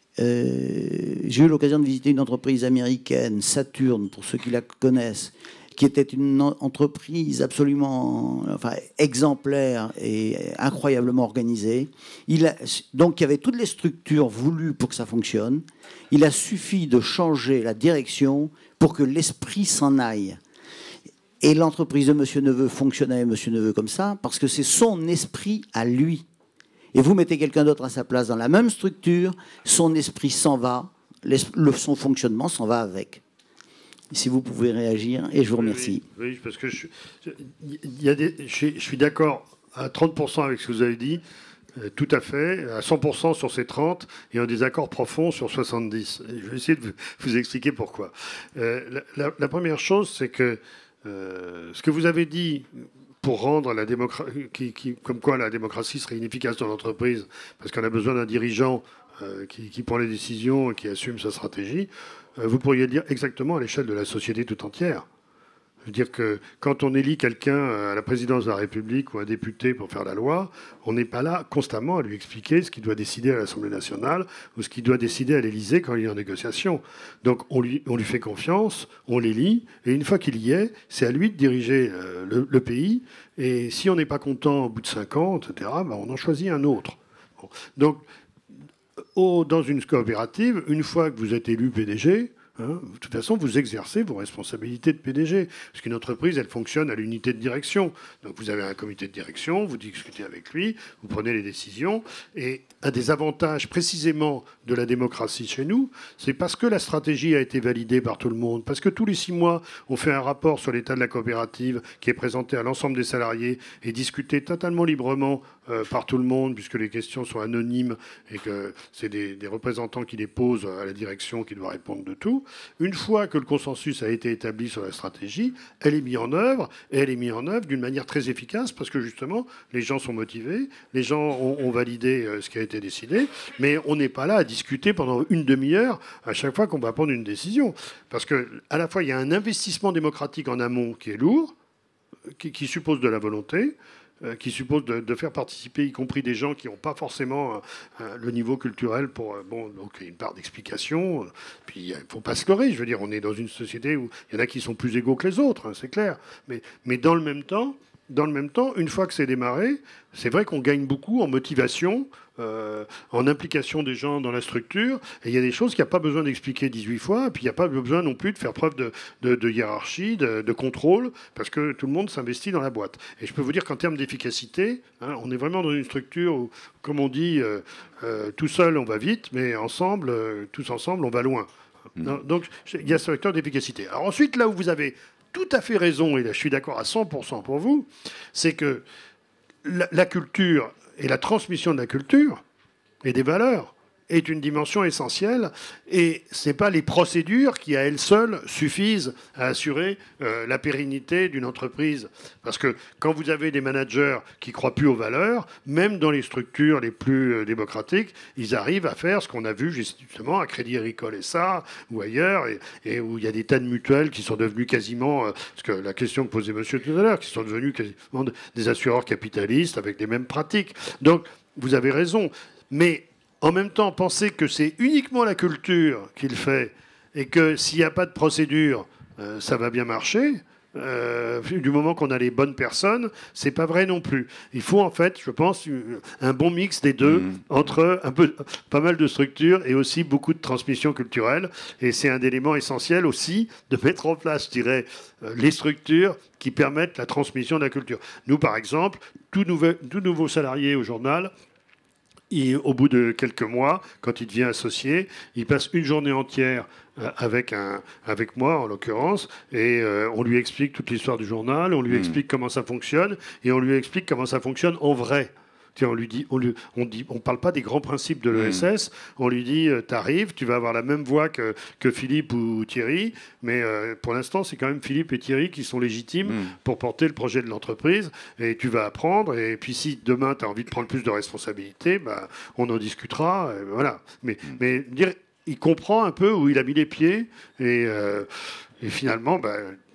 Euh, j'ai eu l'occasion de visiter une entreprise américaine, Saturn, pour ceux qui la connaissent, qui était une entreprise absolument enfin, exemplaire et incroyablement organisée. Il a, donc il y avait toutes les structures voulues pour que ça fonctionne. Il a suffi de changer la direction pour que l'esprit s'en aille. Et l'entreprise de M. Neveu fonctionne avec M. Neveu comme ça, parce que c'est son esprit à lui. Et vous mettez quelqu'un d'autre à sa place dans la même structure, son esprit s'en va, le, son fonctionnement s'en va avec. Si vous pouvez réagir, et je vous remercie. Oui, oui parce que je, je, y a des, je, je suis d'accord à trente pour cent avec ce que vous avez dit, euh, tout à fait, à cent pour cent sur ces trente, et un désaccord profond sur soixante-dix. Et je vais essayer de vous, vous expliquer pourquoi. Euh, la, la, la première chose, c'est que euh, ce que vous avez dit pour rendre la démocratie, qui, qui, comme quoi la démocratie serait inefficace dans l'entreprise, parce qu'on a besoin d'un dirigeant euh, qui, qui prend les décisions et qui assume sa stratégie, euh, vous pourriez le dire exactement à l'échelle de la société tout entière. Je veux dire que quand on élit quelqu'un à la présidence de la République ou un député pour faire la loi, on n'est pas là constamment à lui expliquer ce qu'il doit décider à l'Assemblée nationale ou ce qu'il doit décider à l'Élysée quand il est en négociation. Donc on lui, on lui fait confiance, on l'élit, et une fois qu'il y est, c'est à lui de diriger euh, le, le pays. Et si on n'est pas content au bout de cinq ans, et cetera, ben on en choisit un autre. Bon. Donc, au, dans une coopérative, une fois que vous êtes élu P D G, hein, de toute façon, vous exercez vos responsabilités de P D G. Parce qu'une entreprise, elle fonctionne à l'unité de direction. Donc vous avez un comité de direction, vous discutez avec lui, vous prenez les décisions. Et un des avantages précisément de la démocratie chez nous, c'est parce que la stratégie a été validée par tout le monde, parce que tous les six mois, on fait un rapport sur l'état de la coopérative qui est présenté à l'ensemble des salariés et discuté totalement librement euh, par tout le monde, puisque les questions sont anonymes et que c'est des, des représentants qui les posent à la direction qui doit répondre de tout. Une fois que le consensus a été établi sur la stratégie, elle est mise en œuvre, et elle est mise en œuvre d'une manière très efficace, parce que justement, les gens sont motivés, les gens ont, ont validé euh, ce qui a été décidé, mais on n'est pas là à discuter pendant une demi-heure à chaque fois qu'on va prendre une décision. Parce que à la fois, il y a un investissement démocratique en amont qui est lourd, qui, qui suppose de la volonté, qui suppose de, de faire participer, y compris des gens qui n'ont pas forcément euh, le niveau culturel pour... Euh, bon, donc il y a une part d'explication. Euh, puis il ne faut pas se leurrer. Je veux dire, on est dans une société où il y en a qui sont plus égaux que les autres, hein, c'est clair. Mais, mais dans le même temps, dans le même temps, une fois que c'est démarré, c'est vrai qu'on gagne beaucoup en motivation, euh, en implication des gens dans la structure. Et il y a des choses qu'il n'y a pas besoin d'expliquer dix-huit fois. Et puis il n'y a pas besoin non plus de faire preuve de, de, de hiérarchie, de, de contrôle, parce que tout le monde s'investit dans la boîte. Et je peux vous dire qu'en termes d'efficacité, hein, on est vraiment dans une structure où, comme on dit, euh, euh, tout seul on va vite, mais ensemble, euh, tous ensemble, on va loin. Mmh. Donc il y a ce facteur d'efficacité. Alors ensuite, là où vous avez tout à fait raison, et là je suis d'accord à cent pour cent pour vous, c'est que la, la culture et la transmission de la culture et des valeurs est une dimension essentielle, et ce n'est pas les procédures qui, à elles seules, suffisent à assurer euh, la pérennité d'une entreprise. Parce que quand vous avez des managers qui ne croient plus aux valeurs, même dans les structures les plus euh, démocratiques, ils arrivent à faire ce qu'on a vu justement à Crédit Agricole S A ou ailleurs, et, et où il y a des tas de mutuelles qui sont devenues quasiment, euh, parce que la question que posait monsieur tout à l'heure, qui sont devenues quasiment des assureurs capitalistes avec les mêmes pratiques. Donc, vous avez raison. Mais en même temps, penser que c'est uniquement la culture qu'il fait et que s'il n'y a pas de procédure, euh, ça va bien marcher, euh, du moment qu'on a les bonnes personnes, c'est pas vrai non plus. Il faut en fait, je pense, un bon mix des deux, mmh. entre un peu, pas mal de structures et aussi beaucoup de transmission culturelle. Et c'est un élément essentiel aussi de mettre en place, je dirais, les structures qui permettent la transmission de la culture. Nous, par exemple, tout, nouvel, tout nouveau salarié au journal, il, au bout de quelques mois, quand il devient associé, il passe une journée entière avec, un, avec moi, en l'occurrence, et euh, on lui explique toute l'histoire du journal, on lui mmh. explique comment ça fonctionne, et on lui explique comment ça fonctionne en vrai. On lui dit, on lui, on dit, on parle pas des grands principes de l'E S S. Mmh. On lui dit, euh, t'arrives, tu vas avoir la même voix que, que Philippe ou Thierry, mais euh, pour l'instant, c'est quand même Philippe et Thierry qui sont légitimes mmh. pour porter le projet de l'entreprise. Et tu vas apprendre. Et puis, si demain tu as envie de prendre plus de responsabilités, bah, on en discutera. Et voilà. Mais, mmh. mais dire, il comprend un peu où il a mis les pieds, et, euh, et finalement, bah,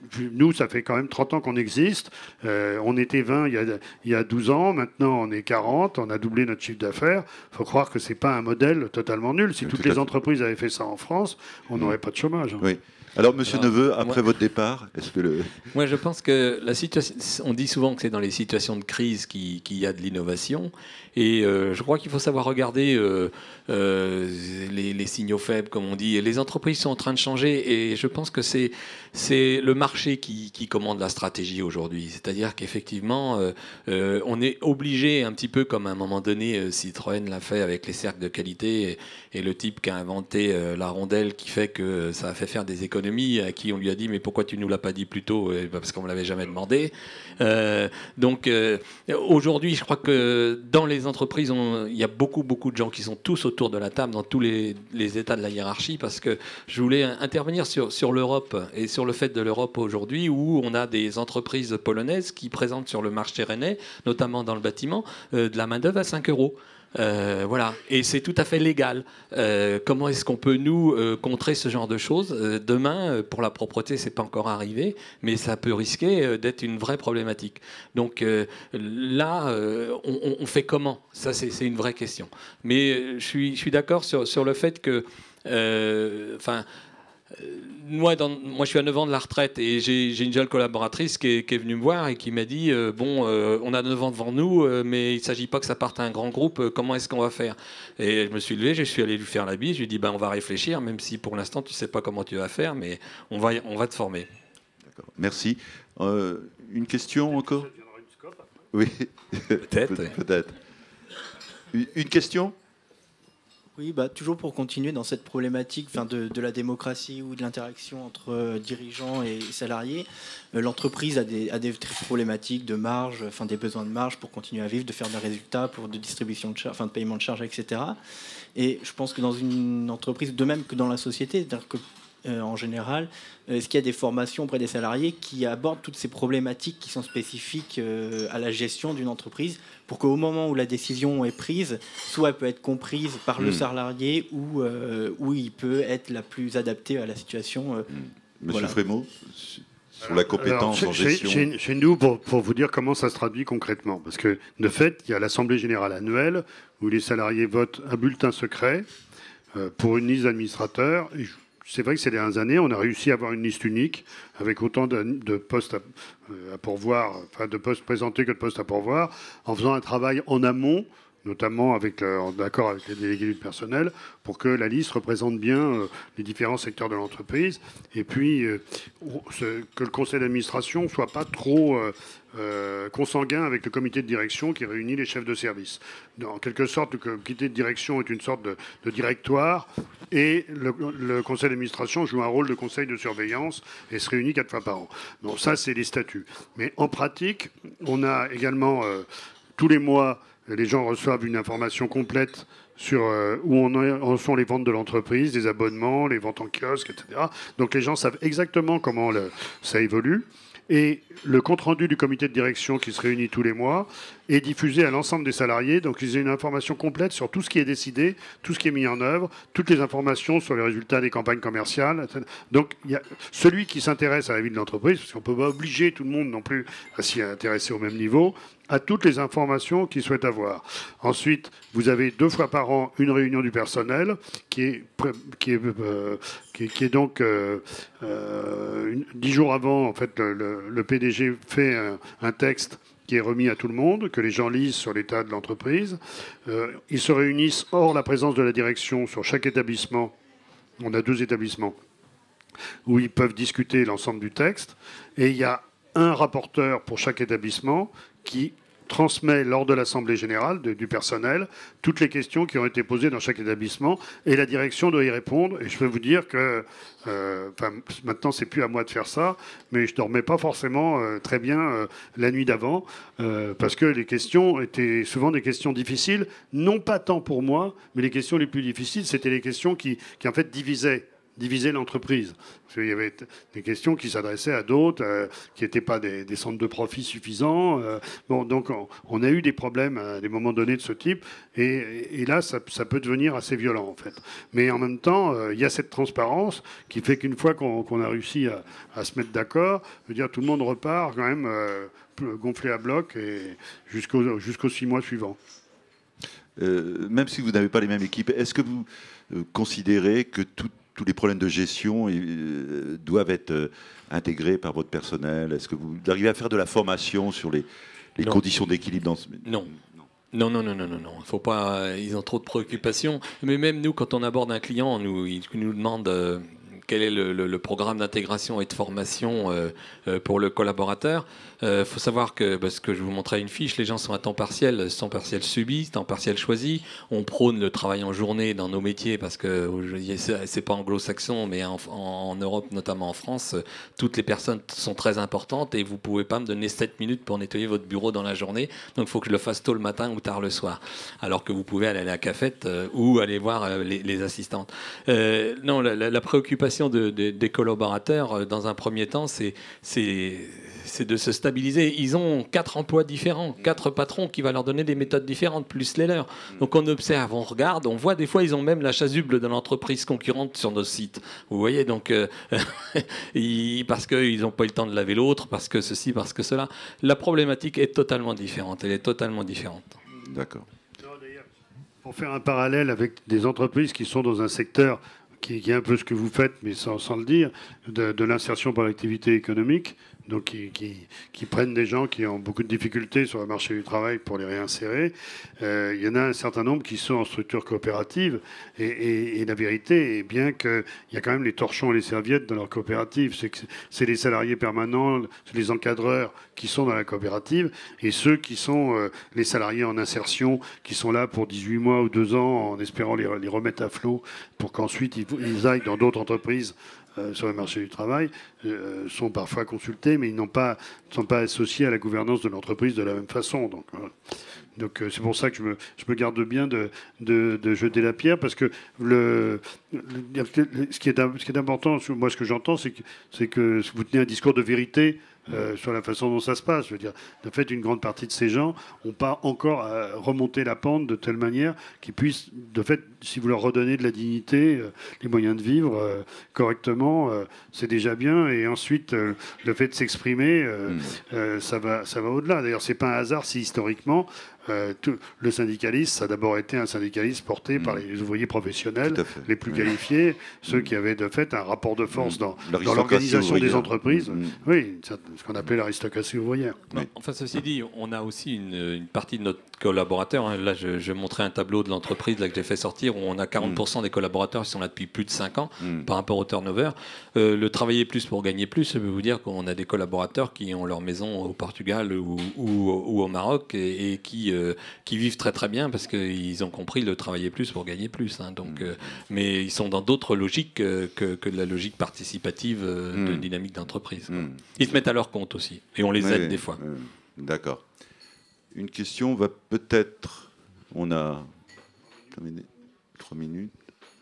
nous, ça fait quand même trente ans qu'on existe. Euh, on était vingt il y, a, il y a douze ans. Maintenant, on est quarante. On a doublé notre chiffre d'affaires. Il faut croire que ce n'est pas un modèle totalement nul. Si oui, toutes les entreprises avaient fait ça en France, on n'aurait mmh. pas de chômage. Hein. Oui. Alors, Monsieur Alors, Neveu, après moi, votre départ, est-ce que le... Moi, je pense que la situation... On dit souvent que c'est dans les situations de crise qu'il, qu'il y a de l'innovation. Et euh, je crois qu'il faut savoir regarder euh, euh, les, les signaux faibles, comme on dit. Et les entreprises sont en train de changer. Et je pense que c'est, c'est le marché qui, qui commande la stratégie aujourd'hui. C'est-à-dire qu'effectivement, euh, euh, on est obligé, un petit peu comme à un moment donné, euh, Citroën l'a fait avec les cercles de qualité, et, et le type qui a inventé euh, la rondelle qui fait que ça a fait faire des économies, à qui on lui a dit « mais pourquoi tu ne nous l'as pas dit plus tôt ?» Parce qu'on ne me l'avait jamais demandé. Euh, donc euh, aujourd'hui, je crois que dans les entreprises, on, il y a beaucoup, beaucoup de gens qui sont tous autour de la table dans tous les, les états de la hiérarchie, parce que je voulais intervenir sur, sur l'Europe et sur le fait de l'Europe aujourd'hui, où on a des entreprises polonaises qui présentent sur le marché rennais, notamment dans le bâtiment, euh, de la main-d'œuvre à cinq euros. Euh, voilà, et c'est tout à fait légal. Euh, comment est-ce qu'on peut nous euh, contrer ce genre de choses euh, demain, euh, pour la propreté, c'est pas encore arrivé, mais ça peut risquer euh, d'être une vraie problématique. Donc euh, là, euh, on, on fait comment? Ça, c'est, c'est une vraie question. Mais euh, je suis, je suis d'accord sur, sur le fait que, euh, enfin. Moi, dans, moi, je suis à neuf ans de la retraite et j'ai, j'ai une jeune collaboratrice qui est, qui est venue me voir et qui m'a dit euh, bon, euh, on a neuf ans devant nous, euh, mais il ne s'agit pas que ça parte à un grand groupe, euh, comment est-ce qu'on va faire? Et je me suis levé, je suis allé lui faire la bise, je lui ai dit ben, on va réfléchir, même si pour l'instant tu ne sais pas comment tu vas faire, mais on va, on va te former. D'accord. Merci. Euh, une question encore? Oui, peut-être. Pe- peut-être. Une question? Oui, bah, toujours pour continuer dans cette problématique enfin, de, de la démocratie ou de l'interaction entre euh, dirigeants et salariés, euh, l'entreprise a des, a des problématiques de marge, enfin, des besoins de marge pour continuer à vivre, de faire des résultats, pour de distribution de charges, enfin, de paiement de charges, et cetera. Et je pense que dans une entreprise, de même que dans la société, c'est-à-dire que Euh, en général, euh, est-ce qu'il y a des formations auprès des salariés qui abordent toutes ces problématiques qui sont spécifiques euh, à la gestion d'une entreprise pour qu'au moment où la décision est prise, soit elle peut être comprise par mmh. le salarié ou, euh, ou il peut être la plus adaptée à la situation. Euh, mmh. Monsieur voilà. Frémaux, sur la compétence Alors, en chez, gestion. Chez, chez nous, pour, pour vous dire comment ça se traduit concrètement, parce que de fait, il y a l'Assemblée générale annuelle où les salariés votent un bulletin secret euh, pour une liste d'administrateurs. Et c'est vrai que ces dernières années, on a réussi à avoir une liste unique avec autant de, de postes à, à pourvoir, enfin de postes présentés que de postes à pourvoir, en faisant un travail en amont, notamment avec, euh, en accord avec les délégués du personnel, pour que la liste représente bien euh, les différents secteurs de l'entreprise, et puis euh, ce, que le conseil d'administration soit pas trop euh, euh, consanguin avec le comité de direction qui réunit les chefs de service. En quelque sorte, le comité de direction est une sorte de, de directoire, et le, le conseil d'administration joue un rôle de conseil de surveillance et se réunit quatre fois par an. Donc ça, c'est les statuts. Mais en pratique, on a également euh, tous les mois, les gens reçoivent une information complète sur euh, où on en sont les ventes de l'entreprise, des abonnements, les ventes en kiosque, et cetera. Donc les gens savent exactement comment le, ça évolue. Et le compte-rendu du comité de direction qui se réunit tous les mois est diffusé à l'ensemble des salariés. Donc ils ont une information complète sur tout ce qui est décidé, tout ce qui est mis en œuvre, toutes les informations sur les résultats des campagnes commerciales, et cetera. Donc il y a celui qui s'intéresse à la vie de l'entreprise, parce qu'on ne peut pas obliger tout le monde non plus à s'y intéresser au même niveau, à toutes les informations qu'il souhaite avoir. Ensuite, vous avez deux fois par an une réunion du personnel qui est, qui est, euh, qui est, qui est donc euh, euh, une, dix jours avant, en fait, le, le, le P D G fait un, un texte qui est remis à tout le monde, que les gens lisent sur l'état de l'entreprise. Euh, ils se réunissent hors la présence de la direction sur chaque établissement. On a deux établissements où ils peuvent discuter l'ensemble du texte. Et il y a un rapporteur pour chaque établissement qui transmet lors de l'Assemblée générale de, du personnel toutes les questions qui ont été posées dans chaque établissement, et la direction doit y répondre. Et je peux vous dire que euh, maintenant, c'est plus à moi de faire ça, mais je ne dormais pas forcément euh, très bien euh, la nuit d'avant, euh, parce que les questions étaient souvent des questions difficiles, non pas tant pour moi, mais les questions les plus difficiles, c'était les questions qui, qui en fait divisaient diviser l'entreprise. Parce qu'il y avait des questions qui s'adressaient à d'autres, euh, qui n'étaient pas des, des centres de profit suffisants. Euh, bon, donc on, on a eu des problèmes à des moments donnés de ce type, et, et là, ça, ça peut devenir assez violent, en fait. Mais en même temps, euh, il y a cette transparence qui fait qu'une fois qu'on qu'on a réussi à, à se mettre d'accord, je veux dire, tout le monde repart quand même euh, gonflé à bloc et jusqu'aux jusqu'aux six mois suivants. Euh, même si vous n'avez pas les mêmes équipes, est-ce que vous euh, considérez que tout, tous les problèmes de gestion euh, doivent être euh, intégrés par votre personnel? Est-ce que vous arrivez à faire de la formation sur les, les conditions d'équilibre dans ce... Non. Non, non, non, non, non, non. Faut pas. Ils ont trop de préoccupations. Mais même nous, quand on aborde un client, nous, il nous demande euh, quel est le, le, le programme d'intégration et de formation euh, euh, pour le collaborateur. Il euh, faut savoir que, parce que je vous montrais une fiche, les gens sont à temps partiel, temps partiel subi, temps partiel choisi. On prône le travail en journée dans nos métiers parce que c'est pas anglo-saxon, mais en, en Europe, notamment en France, toutes les personnes sont très importantes et vous pouvez pas me donner sept minutes pour nettoyer votre bureau dans la journée. Donc il faut que je le fasse tôt le matin ou tard le soir. Alors que vous pouvez aller à la cafette euh, ou aller voir euh, les, les assistantes. Euh, non, la, la, la préoccupation de, de, des collaborateurs, euh, dans un premier temps, c'est c'est de se stabiliser. Ils ont quatre emplois différents, quatre patrons qui vont leur donner des méthodes différentes, plus les leurs. Donc on observe, on regarde, on voit des fois ils ont même la chasuble de l'entreprise concurrente sur nos sites. Vous voyez, donc euh, ils, parce qu'ils n'ont pas eu le temps de laver l'autre, parce que ceci, parce que cela. La problématique est totalement différente. Elle est totalement différente. D'accord. Pour faire un parallèle avec des entreprises qui sont dans un secteur qui, qui est un peu ce que vous faites, mais sans, sans le dire, de, de l'insertion par l'activité économique, donc qui, qui, qui prennent des gens qui ont beaucoup de difficultés sur le marché du travail pour les réinsérer. Euh, il y en a un certain nombre qui sont en structure coopérative, et, et, et la vérité est bien qu'il y a quand même les torchons et les serviettes dans leur coopérative. C'est les salariés permanents, les encadreurs qui sont dans la coopérative, et ceux qui sont euh, les salariés en insertion, qui sont là pour dix-huit mois ou deux ans en espérant les, les remettre à flot pour qu'ensuite ils, ils aillent dans d'autres entreprises Euh, sur le marché du travail, euh, sont parfois consultés, mais ils n'ont pas, ne sont pas associés à la gouvernance de l'entreprise de la même façon. Donc, voilà. Donc euh, c'est pour ça que je me, je me garde bien de, de, de jeter la pierre, parce que le, le, ce, qui est, ce qui est important, moi ce que j'entends, c'est que, c'est que vous tenez un discours de vérité Euh, sur la façon dont ça se passe. Je veux dire, de fait, une grande partie de ces gens n'ont pas encore à remonter la pente de telle manière qu'ils puissent, de fait, si vous leur redonnez de la dignité, euh, les moyens de vivre euh, correctement, euh, c'est déjà bien. Et ensuite, euh, le fait de s'exprimer, euh, mmh. euh, ça va, ça va au-delà. D'ailleurs, c'est pas un hasard si historiquement, Euh, tout, le syndicalisme, ça a d'abord été un syndicalisme porté mmh. par les ouvriers professionnels les plus qualifiés, mmh. ceux qui avaient de fait un rapport de force mmh. dans, dans l'organisation des entreprises. Mmh. Oui, ce qu'on appelait l'aristocratie ouvrière. Oui. Enfin, ceci dit, on a aussi une, une partie de notre collaborateurs. Hein. Là, je, je montrais un tableau de l'entreprise que j'ai fait sortir où on a quarante pour cent mmh. des collaborateurs qui sont là depuis plus de cinq ans mmh. par rapport au turnover. Euh, le travailler plus pour gagner plus, ça veut vous dire qu'on a des collaborateurs qui ont leur maison au Portugal ou, ou, ou au Maroc et, et qui Euh, qui vivent très très bien parce qu'ils ont compris le travailler plus pour gagner plus. Hein, donc, mmh. euh, mais ils sont dans d'autres logiques euh, que, que la logique participative euh, mmh. de dynamique d'entreprise. Mmh. Ils se mettent à leur compte aussi et on les oui, aide des fois. Euh, D'accord. Une question va peut-être... On a terminé trois minutes.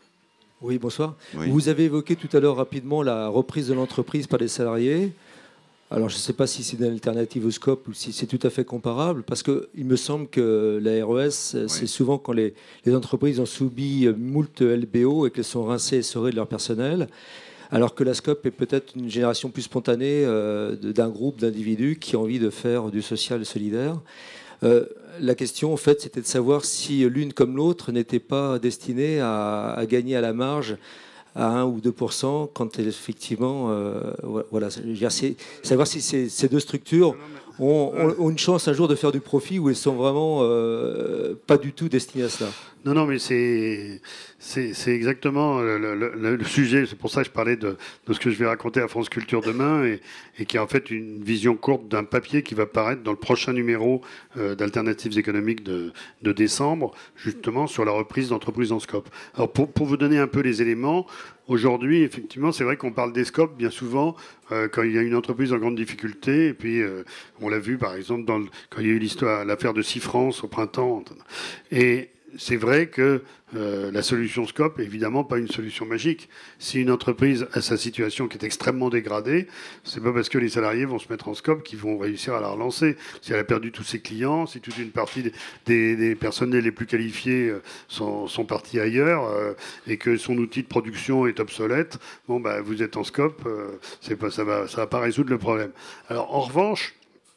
Oui, bonsoir. Oui. Vous avez évoqué tout à l'heure rapidement la reprise de l'entreprise par les salariés. Alors, je ne sais pas si c'est une alternative au scope ou si c'est tout à fait comparable, parce qu'il me semble que la R E S, oui. c'est souvent quand les, les entreprises ont subi moult L B O et qu'elles sont rincées et essorées de leur personnel, alors que la SCOP est peut-être une génération plus spontanée euh, d'un groupe d'individus qui ont envie de faire du social et solidaire. Euh, la question, en fait, c'était de savoir si l'une comme l'autre n'était pas destinée à, à gagner à la marge à un ou deux pour cent quand effectivement, euh, voilà, c'est savoir si ces, ces deux structures ont, ont, ont une chance un jour de faire du profit ou elles sont vraiment euh, pas du tout destinées à cela. Non, non, mais c'est exactement le, le, le sujet. C'est pour ça que je parlais de, de ce que je vais raconter à France Culture demain et, et qui est en fait une vision courte d'un papier qui va paraître dans le prochain numéro euh, d'Alternatives économiques de, de décembre, justement sur la reprise d'entreprises en scope. Alors, pour, pour vous donner un peu les éléments, aujourd'hui, effectivement, c'est vrai qu'on parle des scopes bien souvent euh, quand il y a une entreprise en grande difficulté. Et puis, euh, on l'a vu, par exemple, dans le, quand il y a eu l'histoire, l'affaire de Sifrance au printemps. Et c'est vrai que euh, la solution Scope est évidemment pas une solution magique. Si une entreprise a sa situation qui est extrêmement dégradée, c'est pas parce que les salariés vont se mettre en Scope qu'ils vont réussir à la relancer. Si elle a perdu tous ses clients, si toute une partie des, des, des personnels les plus qualifiés sont, sont partis ailleurs euh, et que son outil de production est obsolète, bon bah vous êtes en Scope, euh, c'est pas, ça va, ça va pas résoudre le problème. Alors en revanche,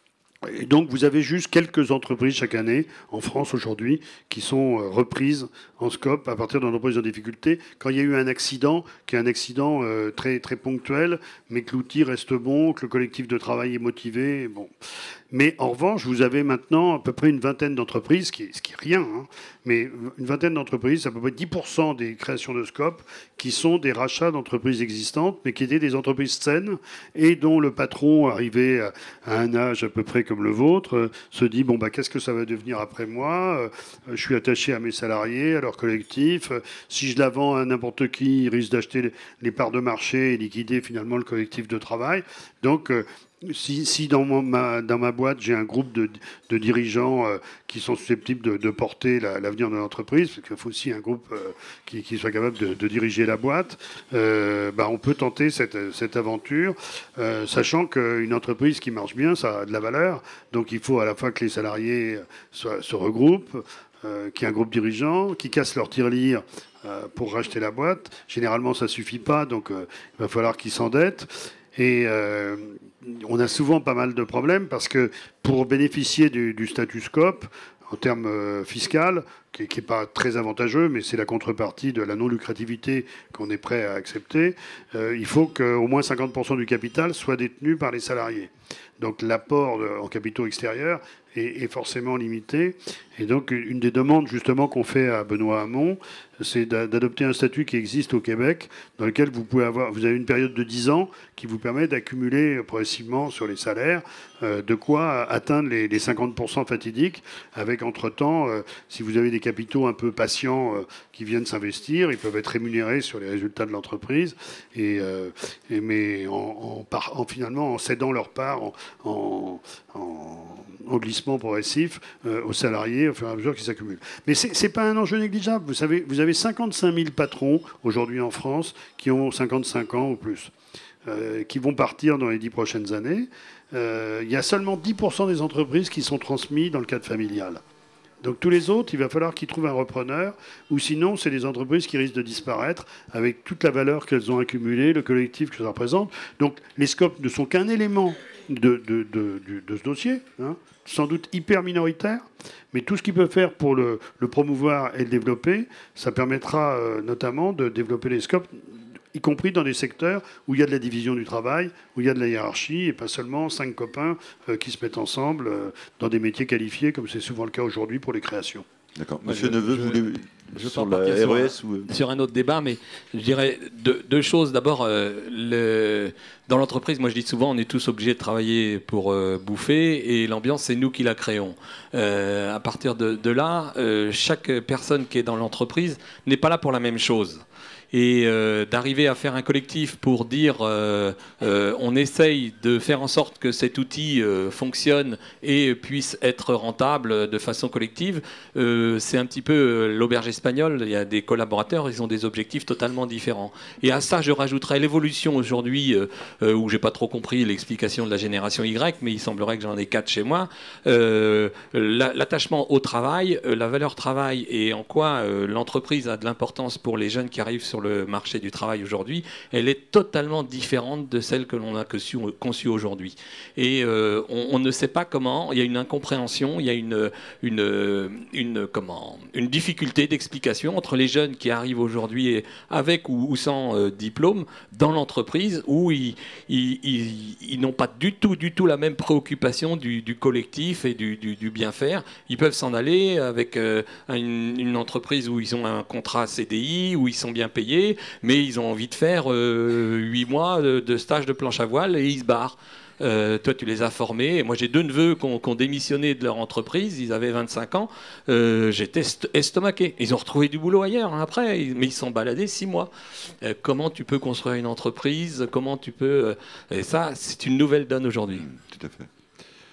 et donc vous avez juste quelques entreprises chaque année en France aujourd'hui qui sont reprises en Scope à partir d'entreprises en difficulté quand il y a eu un accident qui est un accident euh, très très ponctuel, mais que l'outil reste bon, que le collectif de travail est motivé. Bon. Mais en revanche, vous avez maintenant à peu près une vingtaine d'entreprises, ce qui est, ce qui est rien, hein, mais une vingtaine d'entreprises, à peu près dix pour cent des créations de Scope qui sont des rachats d'entreprises existantes, mais qui étaient des entreprises saines et dont le patron, arrivé à un âge à peu près comme le vôtre, euh, se dit bon bah qu'est-ce que ça va devenir après moi, euh, je suis attaché à mes salariés, à leur collectif, euh, si je la vends à n'importe qui, il risque d'acheter les, les parts de marché et liquider finalement le collectif de travail. Donc euh, Si, si dans, mon, ma, dans ma boîte, j'ai un groupe de, de dirigeants euh, qui sont susceptibles de, de porter la, l'avenir de l'entreprise, parce qu'il faut aussi un groupe euh, qui, qui soit capable de, de diriger la boîte, euh, bah, on peut tenter cette, cette aventure, euh, sachant qu'une entreprise qui marche bien, ça a de la valeur. Donc il faut à la fois que les salariés soient, se regroupent, euh, qu'il y ait un groupe dirigeant, qui cassent leur tirelire euh, pour racheter la boîte. Généralement, ça ne suffit pas, donc euh, il va falloir qu'ils s'endettent. Et euh, on a souvent pas mal de problèmes parce que pour bénéficier du, du statut Scope, en termes euh, fiscal, qui n'est pas très avantageux, mais c'est la contrepartie de la non-lucrativité qu'on est prêt à accepter, euh, il faut qu'au moins cinquante pour cent du capital soit détenu par les salariés. Donc l'apport en capitaux extérieurs est, est forcément limité. Et donc une des demandes justement qu'on fait à Benoît Hamon, c'est d'adopter un statut qui existe au Québec, dans lequel vous pouvez avoir, vous avez une période de dix ans qui vous permet d'accumuler progressivement sur les salaires, euh, de quoi atteindre les, les cinquante pour cent fatidiques, avec entre-temps, euh, si vous avez des capitaux un peu patients euh, qui viennent s'investir, ils peuvent être rémunérés sur les résultats de l'entreprise, et, euh, et mais en, en, par, en finalement en cédant leur part en, en, en, en glissement progressif euh, aux salariés au fur et à mesure qu'ils s'accumulent. Mais c'est, c'est pas un enjeu négligeable. Vous savez, vous avez cinquante-cinq mille patrons aujourd'hui en France qui ont cinquante-cinq ans ou plus, euh, qui vont partir dans les dix prochaines années. Euh, il y a seulement dix pour cent des entreprises qui sont transmises dans le cadre familial. Donc tous les autres, il va falloir qu'ils trouvent un repreneur, ou sinon c'est des entreprises qui risquent de disparaître avec toute la valeur qu'elles ont accumulée, le collectif que ça représente. Donc les scopes ne sont qu'un élément de, de, de, de, de ce dossier, hein, sans doute hyper minoritaire, mais tout ce qu'ils peuvent faire pour le, le promouvoir et le développer, ça permettra euh, notamment de développer les scopes, y compris dans des secteurs où il y a de la division du travail, où il y a de la hiérarchie, et pas seulement cinq copains euh, qui se mettent ensemble euh, dans des métiers qualifiés, comme c'est souvent le cas aujourd'hui pour les créations. D'accord. Monsieur je, Neveu, je, vous voulez je sur la R E S sur, ou... sur un autre débat, mais je dirais deux, deux choses. D'abord, euh, le, dans l'entreprise, moi je dis souvent, on est tous obligés de travailler pour euh, bouffer, et l'ambiance, c'est nous qui la créons. Euh, à partir de, de là, euh, chaque personne qui est dans l'entreprise n'est pas là pour la même chose. Et euh, d'arriver à faire un collectif pour dire euh, euh, on essaye de faire en sorte que cet outil euh, fonctionne et puisse être rentable de façon collective, euh, c'est un petit peu l'auberge espagnole. Il y a des collaborateurs, ils ont des objectifs totalement différents. Et à ça, je rajouterais l'évolution aujourd'hui, euh, euh, où j'ai pas trop compris l'explication de la génération Y, mais il semblerait que j'en ai quatre chez moi. Euh, l'attachement au travail, euh, la valeur travail et en quoi euh, l'entreprise a de l'importance pour les jeunes qui arrivent sur le marché du travail aujourd'hui, elle est totalement différente de celle que l'on a conçue aujourd'hui. Et euh, on, on ne sait pas comment, il y a une incompréhension, il y a une, une, une, comment, une difficulté d'explication entre les jeunes qui arrivent aujourd'hui avec ou, ou sans euh, diplôme dans l'entreprise, où ils, ils, ils, ils n'ont pas du tout, du tout la même préoccupation du, du collectif et du, du, du bien faire. Ils peuvent s'en aller avec euh, une, une entreprise où ils ont un contrat C D I, où ils sont bien payés, mais ils ont envie de faire euh, huit mois de, de stage de planche à voile et ils se barrent. Euh, toi, tu les as formés. Et moi, j'ai deux neveux qui ont, qui ont démissionné de leur entreprise. Ils avaient vingt-cinq ans. Euh, J'étais estomaqué. Ils ont retrouvé du boulot ailleurs hein, après, mais ils sont baladés six mois. Euh, comment tu peux construire une entreprise? Comment tu peux... Et ça, c'est une nouvelle donne aujourd'hui. Mmh, tout à fait.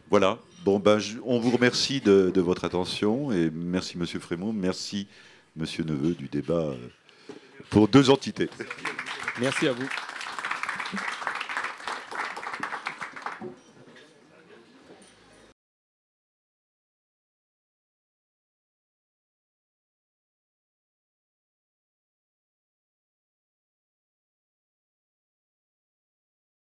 Voilà. Bon, ben, je, on vous remercie de, de votre attention et merci Monsieur Frémaux, merci Monsieur Neveu du débat pour deux entités. Merci à vous.